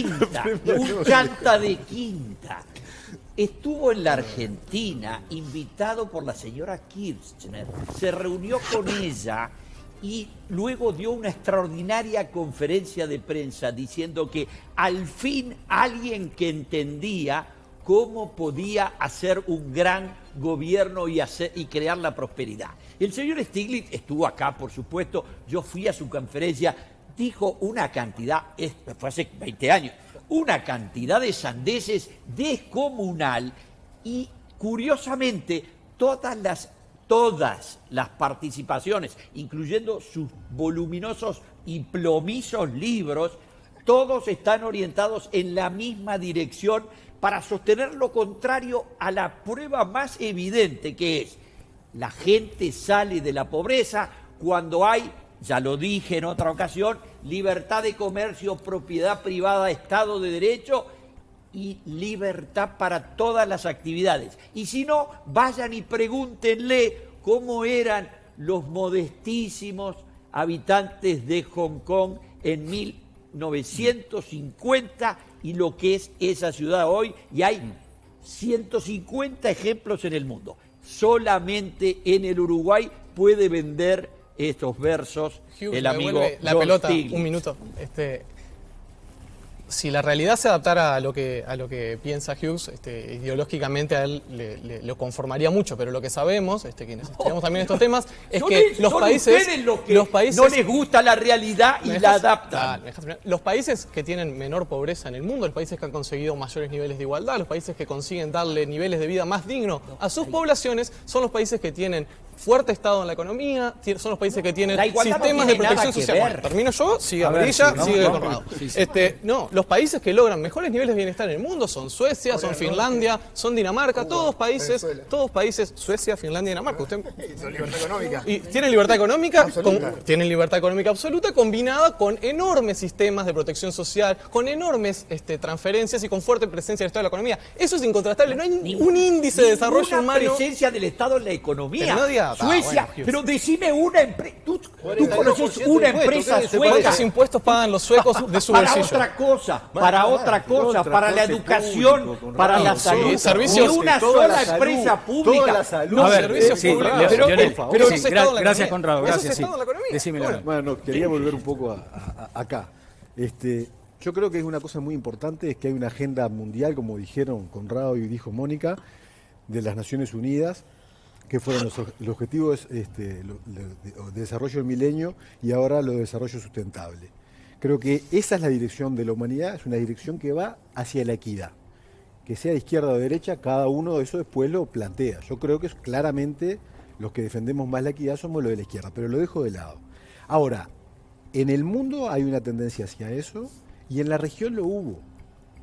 de quinta. Estuvo en la Argentina, invitado por la señora Kirchner, se reunió con ella y luego dio una extraordinaria conferencia de prensa diciendo que al fin alguien que entendía cómo podía hacer un gran gobierno y crear la prosperidad. El señor Stiglitz estuvo acá, por supuesto, yo fui a su conferencia, dijo una cantidad, fue hace 20 años, una cantidad de sandeces descomunal y, curiosamente, todas las participaciones, incluyendo sus voluminosos y plomizos libros, todos están orientados en la misma dirección para sostener lo contrario a la prueba más evidente, que es la gente sale de la pobreza cuando hay, ya lo dije en otra ocasión, libertad de comercio, propiedad privada, Estado de Derecho y libertad para todas las actividades. Y si no, vayan y pregúntenle cómo eran los modestísimos habitantes de Hong Kong en 1950 y lo que es esa ciudad hoy, y hay 150 ejemplos en el mundo. Solamente en el Uruguay puede vender estos versos Hughes, el amigo la John pelota, Stiglitz. un minuto. Si la realidad se adaptara a lo que piensa Hughes, ideológicamente a él lo conformaría mucho, pero lo que sabemos, quienes estudiamos también estos temas, es que los países no les gusta la realidad y la adaptan. Los países que tienen menor pobreza en el mundo, los países que han conseguido mayores niveles de igualdad, los países que consiguen darle niveles de vida más dignos a sus poblaciones, son los países que tienen fuerte estado en la economía, son los países que tienen sistemas de protección social. Bueno, termino yo, sigue Amarilla, sigue Conrado. Los países que logran mejores niveles de bienestar en el mundo son Suecia, son Finlandia, son Dinamarca, todos países, Suecia, Finlandia y Dinamarca. Libertad económica. Y tienen libertad económica absoluta combinada con enormes sistemas de protección social, con enormes transferencias y con fuerte presencia del Estado en la economía. Eso es incontrastable, no hay un índice de desarrollo humano. Presencia del Estado en la economía. Suecia, bueno, pero decime una empresa. ¿Tú conoces una empresa sueca? ¿Cuántos impuestos pagan los suecos de su bolsillo? Para otra cosa, para la educación, para la salud. Servicios, ni una sola empresa pública. Toda la salud. A ver, gracias, Conrado. Conrado. Gracias. Decímelo. Bueno, quería volver un poco acá. Yo creo que es una cosa muy importante, es que hay una agenda mundial, como dijeron Conrado y dijo Mónica, de las Naciones Unidas, que fueron los objetivos de desarrollo del milenio y ahora los de desarrollo sustentable. Creo que esa es la dirección de la humanidad, es una dirección que va hacia la equidad. Que sea de izquierda o de derecha, cada uno de eso después lo plantea. Yo creo que claramente los que defendemos más la equidad somos los de la izquierda, pero lo dejo de lado. Ahora, en el mundo hay una tendencia hacia eso y en la región lo hubo.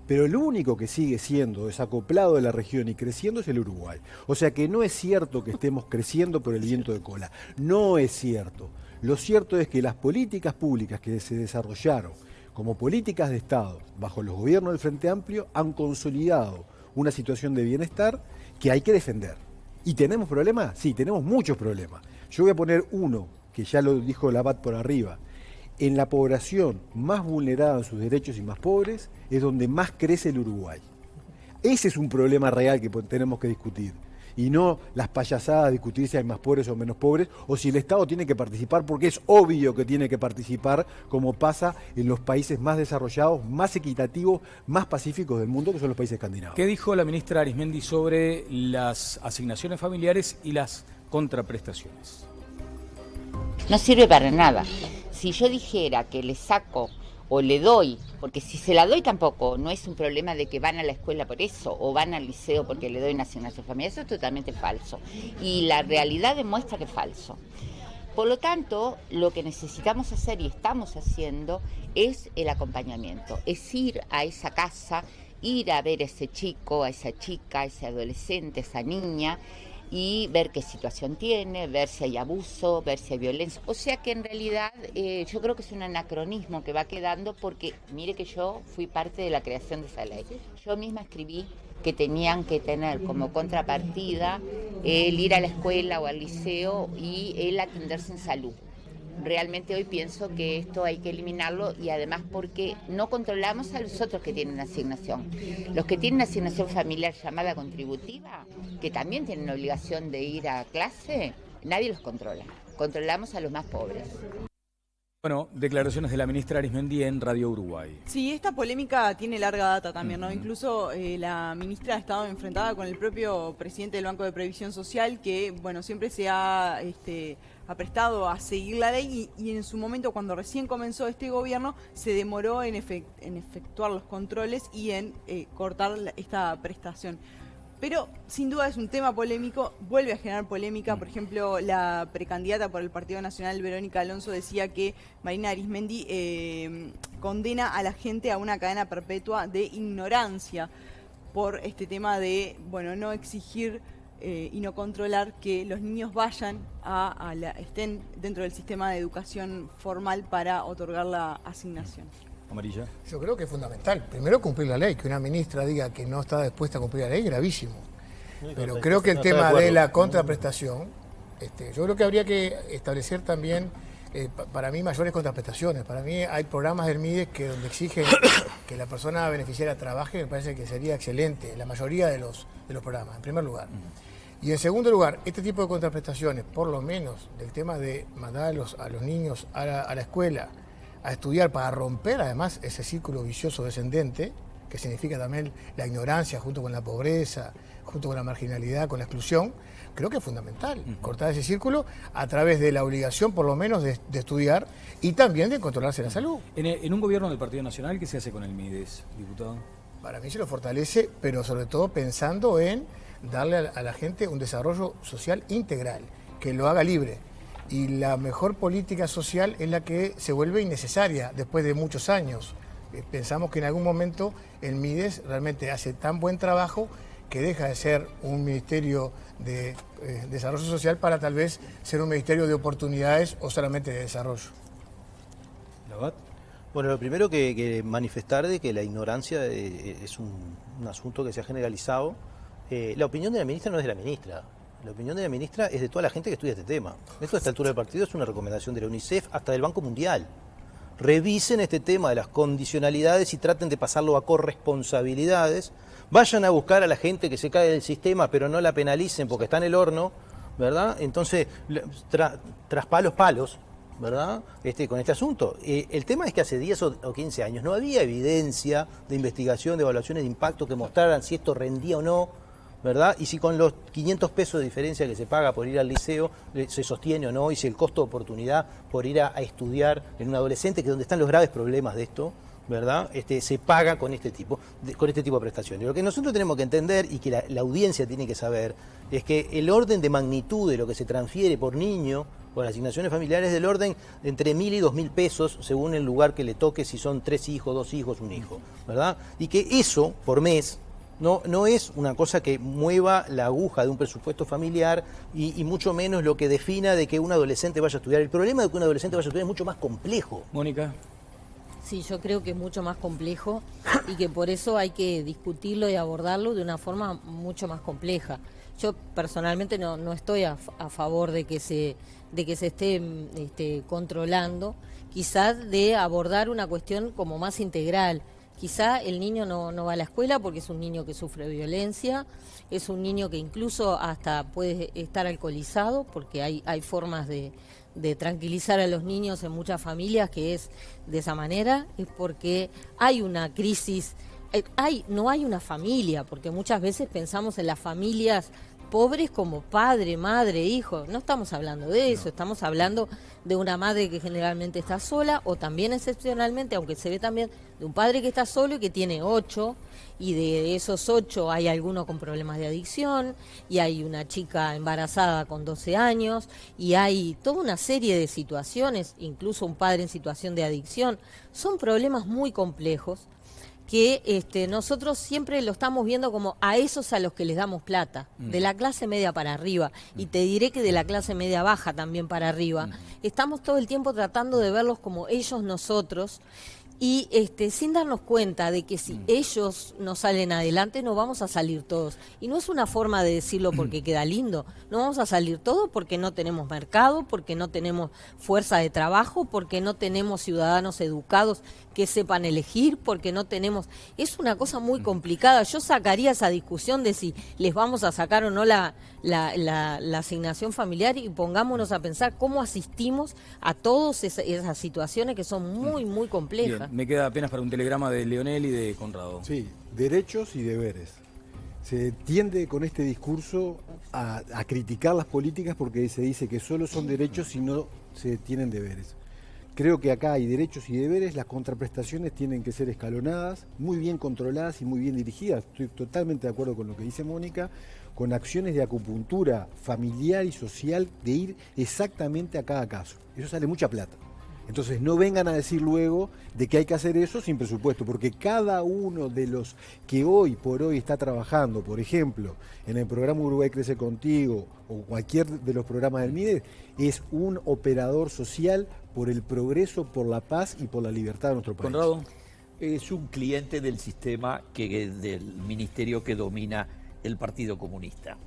Pero el único que sigue siendo desacoplado de la región y creciendo es el Uruguay. O sea que no es cierto que estemos creciendo por el viento de cola. No es cierto. Lo cierto es que las políticas públicas que se desarrollaron como políticas de Estado bajo los gobiernos del Frente Amplio han consolidado una situación de bienestar que hay que defender. ¿Y tenemos problemas? Sí, tenemos muchos problemas. Yo voy a poner uno, que ya lo dijo Labat por arriba. En la población más vulnerada en sus derechos y más pobres es donde más crece el Uruguay. Ese es un problema real que tenemos que discutir. Y no las payasadas de discutir si hay más pobres o menos pobres, o si el Estado tiene que participar, porque es obvio que tiene que participar, como pasa en los países más desarrollados, más equitativos, más pacíficos del mundo, que son los países escandinavos. ¿Qué dijo la ministra Arismendi sobre las asignaciones familiares y las contraprestaciones? No sirve para nada. Si yo dijera que le saco o le doy, porque si se la doy tampoco, no es un problema de que van a la escuela por eso o van al liceo porque le doy una asignación familiar, eso es totalmente falso. Y la realidad demuestra que es falso. Por lo tanto, lo que necesitamos hacer y estamos haciendo es el acompañamiento, es ir a esa casa, ir a ver a ese chico, a esa chica, a ese adolescente, a esa niña, y ver qué situación tiene, ver si hay abuso, ver si hay violencia. O sea que en realidad yo creo que es un anacronismo que va quedando porque, mire que yo fui parte de la creación de esa ley. Yo misma escribí que tenían que tener como contrapartida el ir a la escuela o al liceo y el atenderse en salud. Realmente hoy pienso que esto hay que eliminarlo y además porque no controlamos a los otros que tienen asignación. Los que tienen asignación familiar llamada contributiva, que también tienen obligación de ir a clase, nadie los controla. Controlamos a los más pobres. Bueno, declaraciones de la ministra Arismendi en Radio Uruguay. Sí, esta polémica tiene larga data también, ¿no? Incluso la ministra ha estado enfrentada con el propio presidente del Banco de Previsión Social, que, bueno, siempre se ha prestado a seguir la ley y en su momento, cuando recién comenzó este gobierno, se demoró en efectuar los controles y en cortar esta prestación. Pero sin duda es un tema polémico, vuelve a generar polémica. Por ejemplo, la precandidata por el Partido Nacional, Verónica Alonso, decía que Marina Arismendi condena a la gente a una cadena perpetua de ignorancia por este tema de, bueno, no exigir y no controlar que los niños vayan estén dentro del sistema de educación formal para otorgar la asignación. Amarilla. Yo creo que es fundamental. Primero, cumplir la ley. Que una ministra diga que no está dispuesta a cumplir la ley es gravísimo. Pero creo que el tema de la contraprestación, yo creo que habría que establecer también, para mí, mayores contraprestaciones. Para mí hay programas del MIDES que donde exigen que la persona beneficiaria trabaje, me parece que sería excelente, la mayoría de los programas, en primer lugar. Y en segundo lugar, este tipo de contraprestaciones, por lo menos del tema de mandar a los niños a la escuela, a estudiar para romper además ese círculo vicioso descendente, que significa también la ignorancia junto con la pobreza, junto con la marginalidad, con la exclusión, creo que es fundamental cortar ese círculo a través de la obligación por lo menos de estudiar y también de controlarse la salud. En un gobierno del Partido Nacional, ¿qué se hace con el MIDES, diputado? Para mí se lo fortalece, pero sobre todo pensando en darle a la gente un desarrollo social integral, que lo haga libre. Y la mejor política social es la que se vuelve innecesaria después de muchos años. Pensamos que en algún momento el MIDES realmente hace tan buen trabajo que deja de ser un ministerio de desarrollo social para tal vez ser un ministerio de oportunidades o solamente de desarrollo. ¿Labat? Bueno, lo primero que manifestar de que la ignorancia es un asunto que se ha generalizado. La opinión de la ministra no es de la ministra. La opinión de la ministra es de toda la gente que estudia este tema. Esto a esta altura del partido es una recomendación de la UNICEF, hasta del Banco Mundial. Revisen este tema de las condicionalidades y traten de pasarlo a corresponsabilidades. Vayan a buscar a la gente que se cae del sistema, pero no la penalicen porque está en el horno, ¿verdad? Entonces, tras palos, ¿verdad? Con este asunto. El tema es que hace 10 o 15 años no había evidencia de investigación, de evaluaciones de impacto que mostraran si esto rendía o no, ¿verdad? Y si con los 500 pesos de diferencia que se paga por ir al liceo se sostiene o no, y si el costo de oportunidad por ir a estudiar en un adolescente, que es donde están los graves problemas de esto, ¿verdad? Se paga con este tipo de prestaciones. Lo que nosotros tenemos que entender y que la audiencia tiene que saber es que el orden de magnitud de lo que se transfiere por niño con asignaciones familiares es del orden de entre 1.000 y 2.000 pesos según el lugar que le toque, si son 3 hijos, 2 hijos, 1 hijo, ¿verdad? Y que eso por mes no es una cosa que mueva la aguja de un presupuesto familiar y mucho menos lo que defina de que un adolescente vaya a estudiar. El problema de que un adolescente vaya a estudiar es mucho más complejo. Mónica. Sí, yo creo que es mucho más complejo y que por eso hay que discutirlo y abordarlo de una forma mucho más compleja. Yo personalmente no estoy a favor de que se esté controlando, quizás de abordar una cuestión como más integral. Quizá el niño no va a la escuela porque es un niño que sufre violencia, es un niño que incluso hasta puede estar alcoholizado, porque hay formas de tranquilizar a los niños en muchas familias que es de esa manera, es porque hay una crisis, no hay una familia, porque muchas veces pensamos en las familias pobres como padre, madre, hijo. No estamos hablando de eso, estamos hablando de una madre que generalmente está sola o también excepcionalmente, aunque se ve también, de un padre que está solo y que tiene 8 y de esos 8 hay alguno con problemas de adicción y hay una chica embarazada con 12 años y hay toda una serie de situaciones, incluso un padre en situación de adicción. Son problemas muy complejos que nosotros siempre lo estamos viendo como a esos a los que les damos plata, de la clase media para arriba, y te diré que de la clase media baja también para arriba. Estamos todo el tiempo tratando de verlos como ellos, nosotros, y sin darnos cuenta de que si ellos no salen adelante, no vamos a salir todos. Y no es una forma de decirlo porque queda lindo, no vamos a salir todos porque no tenemos mercado, porque no tenemos fuerza de trabajo, porque no tenemos ciudadanos educados que sepan elegir, porque no tenemos... Es una cosa muy complicada. Yo sacaría esa discusión de si les vamos a sacar o no la asignación familiar y pongámonos a pensar cómo asistimos a todas esas situaciones que son muy, muy complejas. Bien, me queda apenas para un telegrama de Leonel y de Conrado. Sí, derechos y deberes. Se tiende con este discurso a criticar las políticas porque se dice que solo son derechos si no se tienen deberes. Creo que acá hay derechos y deberes, las contraprestaciones tienen que ser escalonadas, muy bien controladas y muy bien dirigidas. Estoy totalmente de acuerdo con lo que dice Mónica, con acciones de acupuntura familiar y social de ir exactamente a cada caso. Eso sale mucha plata. Entonces no vengan a decir luego de que hay que hacer eso sin presupuesto, porque cada uno de los que hoy por hoy está trabajando, por ejemplo, en el programa Uruguay Crece Contigo o cualquier de los programas del MIDE, es un operador social por el progreso, por la paz y por la libertad de nuestro país. Conrado, es un cliente del sistema, del ministerio que domina el Partido Comunista.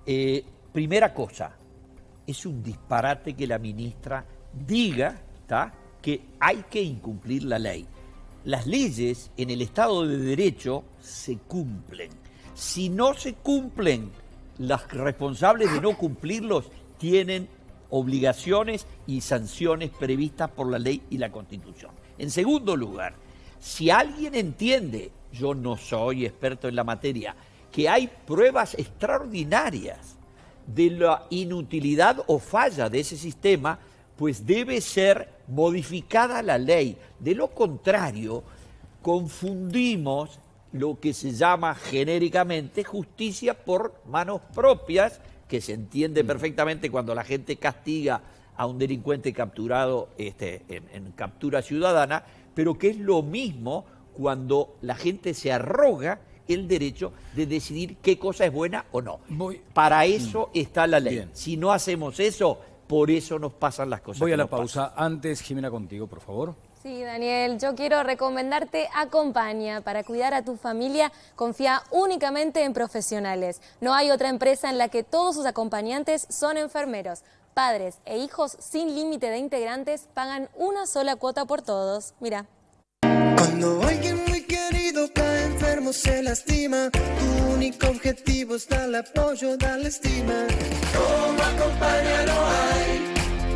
Primera cosa, es un disparate que la ministra diga que hay que incumplir la ley. Las leyes en el Estado de Derecho se cumplen. Si no se cumplen, los responsables de no cumplirlos tienen obligaciones y sanciones previstas por la ley y la Constitución. En segundo lugar, si alguien entiende, yo no soy experto en la materia, que hay pruebas extraordinarias de la inutilidad o falla de ese sistema, pues debe ser modificada la ley. De lo contrario, confundimos lo que se llama genéricamente justicia por manos propias, que se entiende perfectamente cuando la gente castiga a un delincuente capturado en captura ciudadana, pero que es lo mismo cuando la gente se arroga el derecho de decidir qué cosa es buena o no. Para eso está la ley. Bien. Si no hacemos eso, por eso nos pasan las cosas. Voy a la pausa. Antes, Jimena, contigo, por favor. Sí, Daniel, yo quiero recomendarte Acompaña. Para cuidar a tu familia, confía únicamente en profesionales. No hay otra empresa en la que todos sus acompañantes son enfermeros. Padres e hijos sin límite de integrantes pagan una sola cuota por todos. Mira. Cuando alguien muy querido cae enfermo, se lastima, tu único objetivo es darle apoyo, darle estima. Como Acompaña no hay.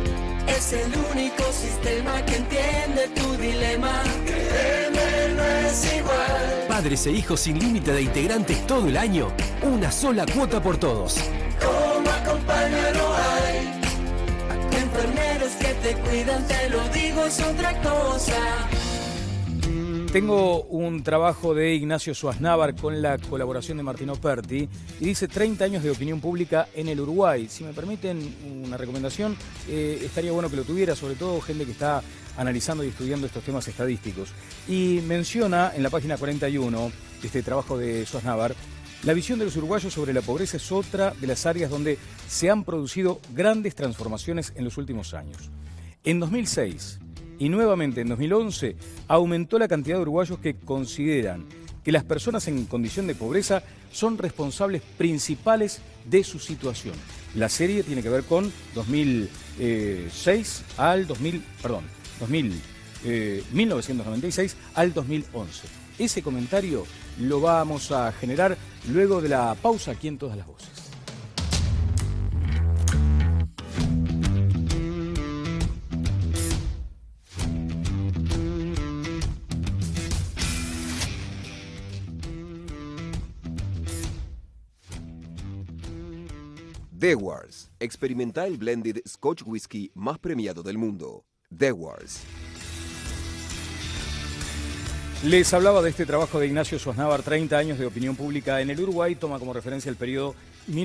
Es el único sistema que entiende tu dilema. Créeme, no es igual. Padres e hijos sin límite de integrantes todo el año. Una sola cuota por todos. Como Acompaña no hay. Enfermeros que te cuidan, te lo digo, es otra cosa. Tengo un trabajo de Ignacio Suaznavar con la colaboración de Martino Perti y dice 30 años de opinión pública en el Uruguay. Si me permiten una recomendación, estaría bueno que lo tuviera, sobre todo gente que está analizando y estudiando estos temas estadísticos. Y menciona en la página 41 de este trabajo de Suaznavar, la visión de los uruguayos sobre la pobreza es otra de las áreas donde se han producido grandes transformaciones en los últimos años. En 2006 y nuevamente en 2011 aumentó la cantidad de uruguayos que consideran que las personas en condición de pobreza son responsables principales de su situación. La serie tiene que ver con 1996 al 2011. Ese comentario lo vamos a generar luego de la pausa aquí en Todas las Voces. Dewar's, experimenta el blended Scotch whisky más premiado del mundo. Dewar's. Les hablaba de este trabajo de Ignacio Suaznavar, 30 años de opinión pública en el Uruguay, toma como referencia el periodo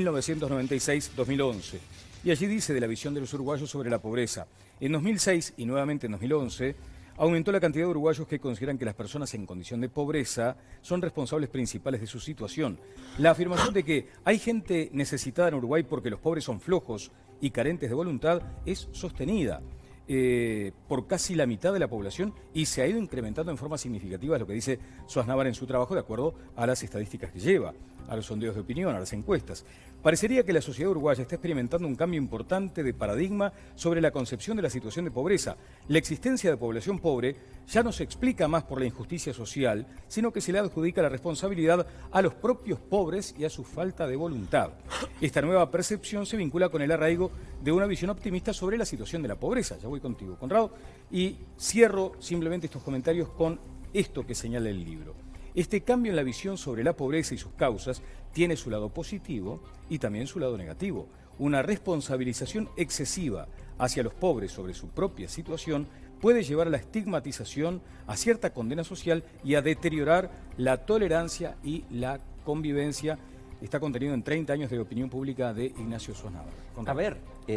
1996-2011. Y allí dice de la visión de los uruguayos sobre la pobreza. En 2006 y nuevamente en 2011, aumentó la cantidad de uruguayos que consideran que las personas en condición de pobreza son responsables principales de su situación. La afirmación de que hay gente necesitada en Uruguay porque los pobres son flojos y carentes de voluntad es sostenida por casi la mitad de la población y se ha ido incrementando en forma significativa, es lo que dice Suaznavar en su trabajo, de acuerdo a las estadísticas que lleva, a los sondeos de opinión, a las encuestas. Parecería que la sociedad uruguaya está experimentando un cambio importante de paradigma sobre la concepción de la situación de pobreza. La existencia de población pobre ya no se explica más por la injusticia social, sino que se le adjudica la responsabilidad a los propios pobres y a su falta de voluntad. Esta nueva percepción se vincula con el arraigo de una visión optimista sobre la situación de la pobreza. Ya voy contigo, Conrado, y cierro simplemente estos comentarios con esto que señala el libro. Este cambio en la visión sobre la pobreza y sus causas tiene su lado positivo y también su lado negativo. Una responsabilización excesiva hacia los pobres sobre su propia situación puede llevar a la estigmatización, a cierta condena social y a deteriorar la tolerancia y la convivencia. Está contenido en 30 años de opinión pública de Ignacio Suaznavar. A ver,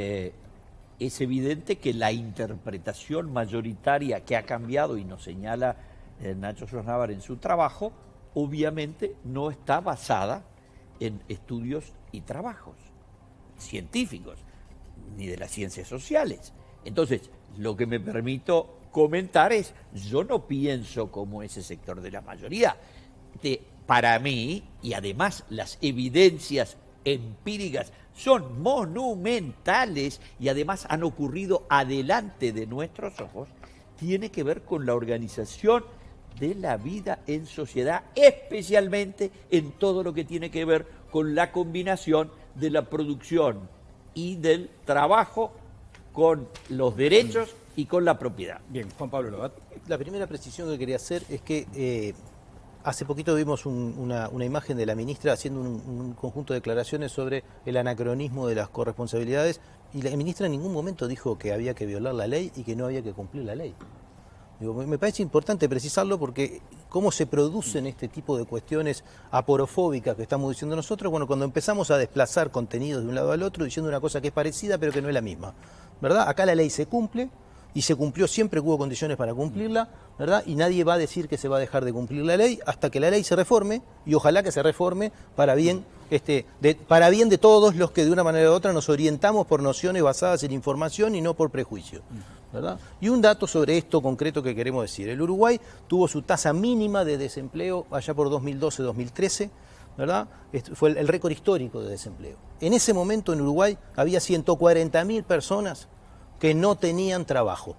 es evidente que la interpretación mayoritaria que ha cambiado y nos señala Nacho Suaznavar en su trabajo, obviamente no está basada en estudios y trabajos científicos, ni de las ciencias sociales. Entonces, lo que me permito comentar es, yo no pienso como ese sector de la mayoría. Para mí, y además las evidencias empíricas son monumentales y además han ocurrido adelante de nuestros ojos, tiene que ver con la organización de la vida en sociedad, especialmente en todo lo que tiene que ver con la combinación de la producción y del trabajo con los derechos y con la propiedad. Bien, Juan Pablo Lobat. La primera precisión que quería hacer es que hace poquito vimos una imagen de la ministra haciendo un conjunto de declaraciones sobre el anacronismo de las corresponsabilidades y la ministra en ningún momento dijo que había que violar la ley y que no había que cumplir la ley. Digo, me parece importante precisarlo porque cómo se producen este tipo de cuestiones aporofóbicas que estamos diciendo nosotros, bueno, cuando empezamos a desplazar contenidos de un lado al otro diciendo una cosa que es parecida pero que no es la misma, ¿verdad? Acá la ley se cumple y se cumplió siempre que hubo condiciones para cumplirla, ¿verdad? Y nadie va a decir que se va a dejar de cumplir la ley hasta que la ley se reforme y ojalá que se reforme para bien, para bien de todos los que de una manera u otra nos orientamos por nociones basadas en información y no por prejuicio, ¿verdad? Y un dato sobre esto concreto que queremos decir. El Uruguay tuvo su tasa mínima de desempleo allá por 2012-2013, ¿verdad? Fue el récord histórico de desempleo. En ese momento en Uruguay había 140.000 personas que no tenían trabajo.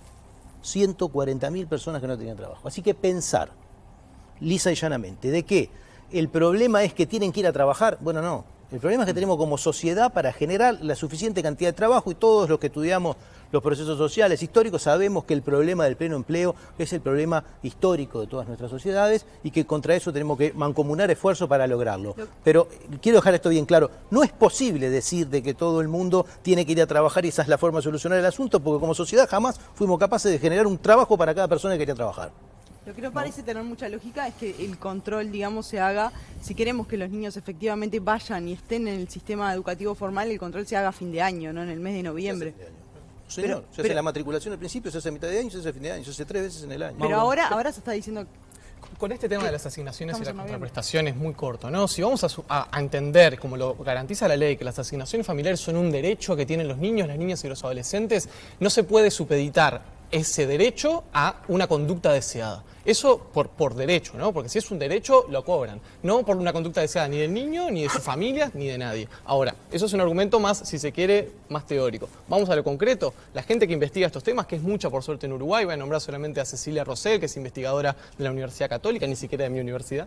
140.000 personas que no tenían trabajo. Así que pensar, lisa y llanamente, de que el problema es que tienen que ir a trabajar, bueno, no. El problema es que tenemos como sociedad para generar la suficiente cantidad de trabajo y todos los que estudiamos los procesos sociales históricos sabemos que el problema del pleno empleo es el problema histórico de todas nuestras sociedades y que contra eso tenemos que mancomunar esfuerzos para lograrlo. Pero quiero dejar esto bien claro, no es posible decir de que todo el mundo tiene que ir a trabajar y esa es la forma de solucionar el asunto porque como sociedad jamás fuimos capaces de generar un trabajo para cada persona que quería trabajar. Lo que no parece tener mucha lógica es que el control, digamos, se haga, si queremos que los niños efectivamente vayan y estén en el sistema educativo formal, el control se haga a fin de año, no en el mes de noviembre. Señor, se hace la matriculación al principio, se hace a mitad de año, se hace a fin de año, se hace 3 veces en el año. Pero ahora se está diciendo... Con este tema de las asignaciones y la contraprestación es muy corto, ¿no? Si vamos a entender, como lo garantiza la ley, que las asignaciones familiares son un derecho que tienen los niños, las niñas y los adolescentes, no se puede supeditar ese derecho a una conducta deseada. Eso por derecho, ¿no? Porque si es un derecho, lo cobran. No por una conducta deseada ni del niño, ni de su familia, ni de nadie. Ahora, eso es un argumento más, si se quiere, más teórico. Vamos a lo concreto. La gente que investiga estos temas, que es mucha por suerte en Uruguay, voy a nombrar solamente a Cecilia Rosell, que es investigadora de la Universidad Católica, ni siquiera de mi universidad.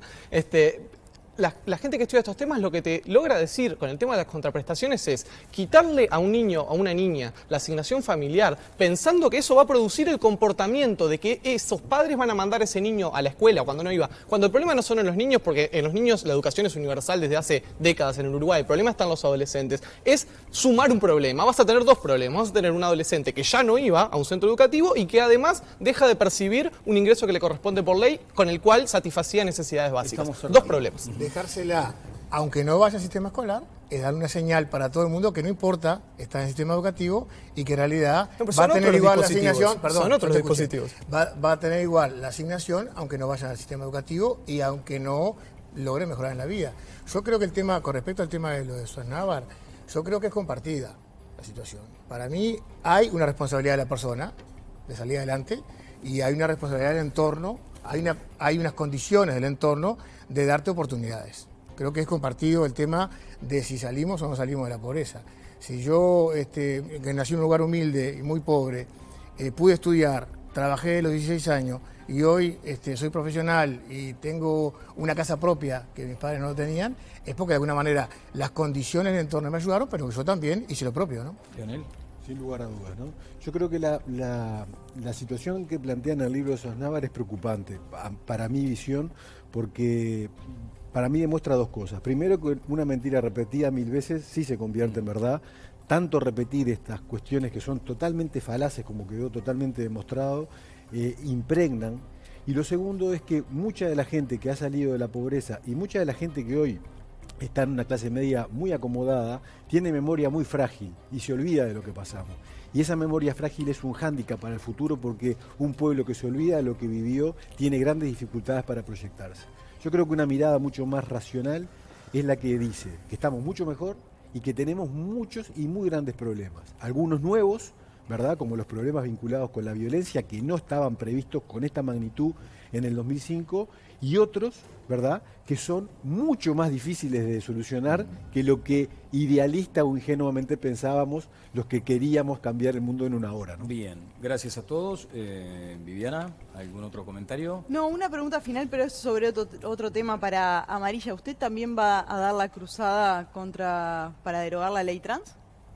La gente que estudia estos temas lo que te logra decir con el tema de las contraprestaciones es quitarle a un niño o a una niña la asignación familiar pensando que eso va a producir el comportamiento de que esos padres van a mandar a ese niño a la escuela cuando no iba. Cuando el problema no son en los niños, porque en los niños la educación es universal desde hace décadas en el Uruguay, el problema está en los adolescentes, es sumar un problema. Vas a tener dos problemas. Vas a tener un adolescente que ya no iba a un centro educativo y que además deja de percibir un ingreso que le corresponde por ley con el cual satisfacía necesidades básicas. Dos problemas. Dejársela, aunque no vaya al sistema escolar, es darle una señal para todo el mundo que no importa estar en el sistema educativo y que en realidad va a tener igual la asignación. Perdón, son otros dispositivos. Va a tener igual la asignación, aunque no vaya al sistema educativo y aunque no logre mejorar en la vida. Yo creo que el tema, con respecto al tema de lo de Sosnávar, yo creo que es compartida la situación. Para mí hay una responsabilidad de la persona de salir adelante y hay una responsabilidad del entorno, hay unas condiciones del entorno de darte oportunidades. Creo que es compartido el tema de si salimos o no salimos de la pobreza. Si yo, que nací en un lugar humilde y muy pobre, pude estudiar, trabajé a los 16 años y hoy soy profesional y tengo una casa propia que mis padres no tenían, es porque de alguna manera las condiciones del entorno me ayudaron, pero yo también hice lo propio, ¿no? Lionel. Sin lugar a dudas, ¿no? Yo creo que la situación que plantean en el libro de Sosnávar es preocupante, para mi visión, porque para mí demuestra dos cosas. Primero, que una mentira repetida 1000 veces sí se convierte en verdad. Tanto repetir estas cuestiones que son totalmente falaces, como quedó totalmente demostrado, impregnan. Y lo segundo es que mucha de la gente que ha salido de la pobreza y mucha de la gente que hoy está en una clase media muy acomodada, tiene memoria muy frágil y se olvida de lo que pasamos. Y esa memoria frágil es un hándicap para el futuro porque un pueblo que se olvida de lo que vivió tiene grandes dificultades para proyectarse. Yo creo que una mirada mucho más racional es la que dice que estamos mucho mejor y que tenemos muchos y muy grandes problemas. Algunos nuevos, ¿verdad? Como los problemas vinculados con la violencia que no estaban previstos con esta magnitud en el 2005 y otros, ¿verdad?, que son mucho más difíciles de solucionar que lo que idealista o ingenuamente pensábamos los que queríamos cambiar el mundo en una hora, ¿no? Bien, gracias a todos. Viviana, ¿algún otro comentario? No, una pregunta final, pero es sobre otro tema para Amarilla. ¿Usted también va a dar la cruzada para derogar la ley trans?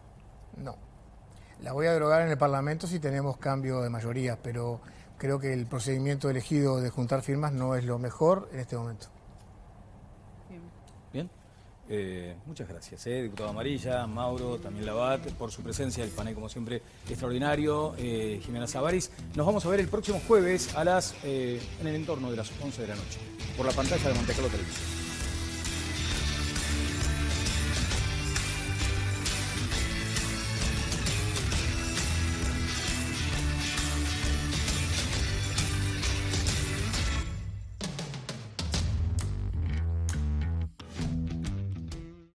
No. La voy a derogar en el Parlamento si tenemos cambio de mayoría, pero creo que el procedimiento elegido de juntar firmas no es lo mejor en este momento. Bien. Muchas gracias, diputado Amarilla, Mauro, también Labat, por su presencia, el panel como siempre extraordinario, Jimena Sabaris. Nos vamos a ver el próximo jueves en el entorno de las 11 de la noche, por la pantalla de Montecarlo Televisión.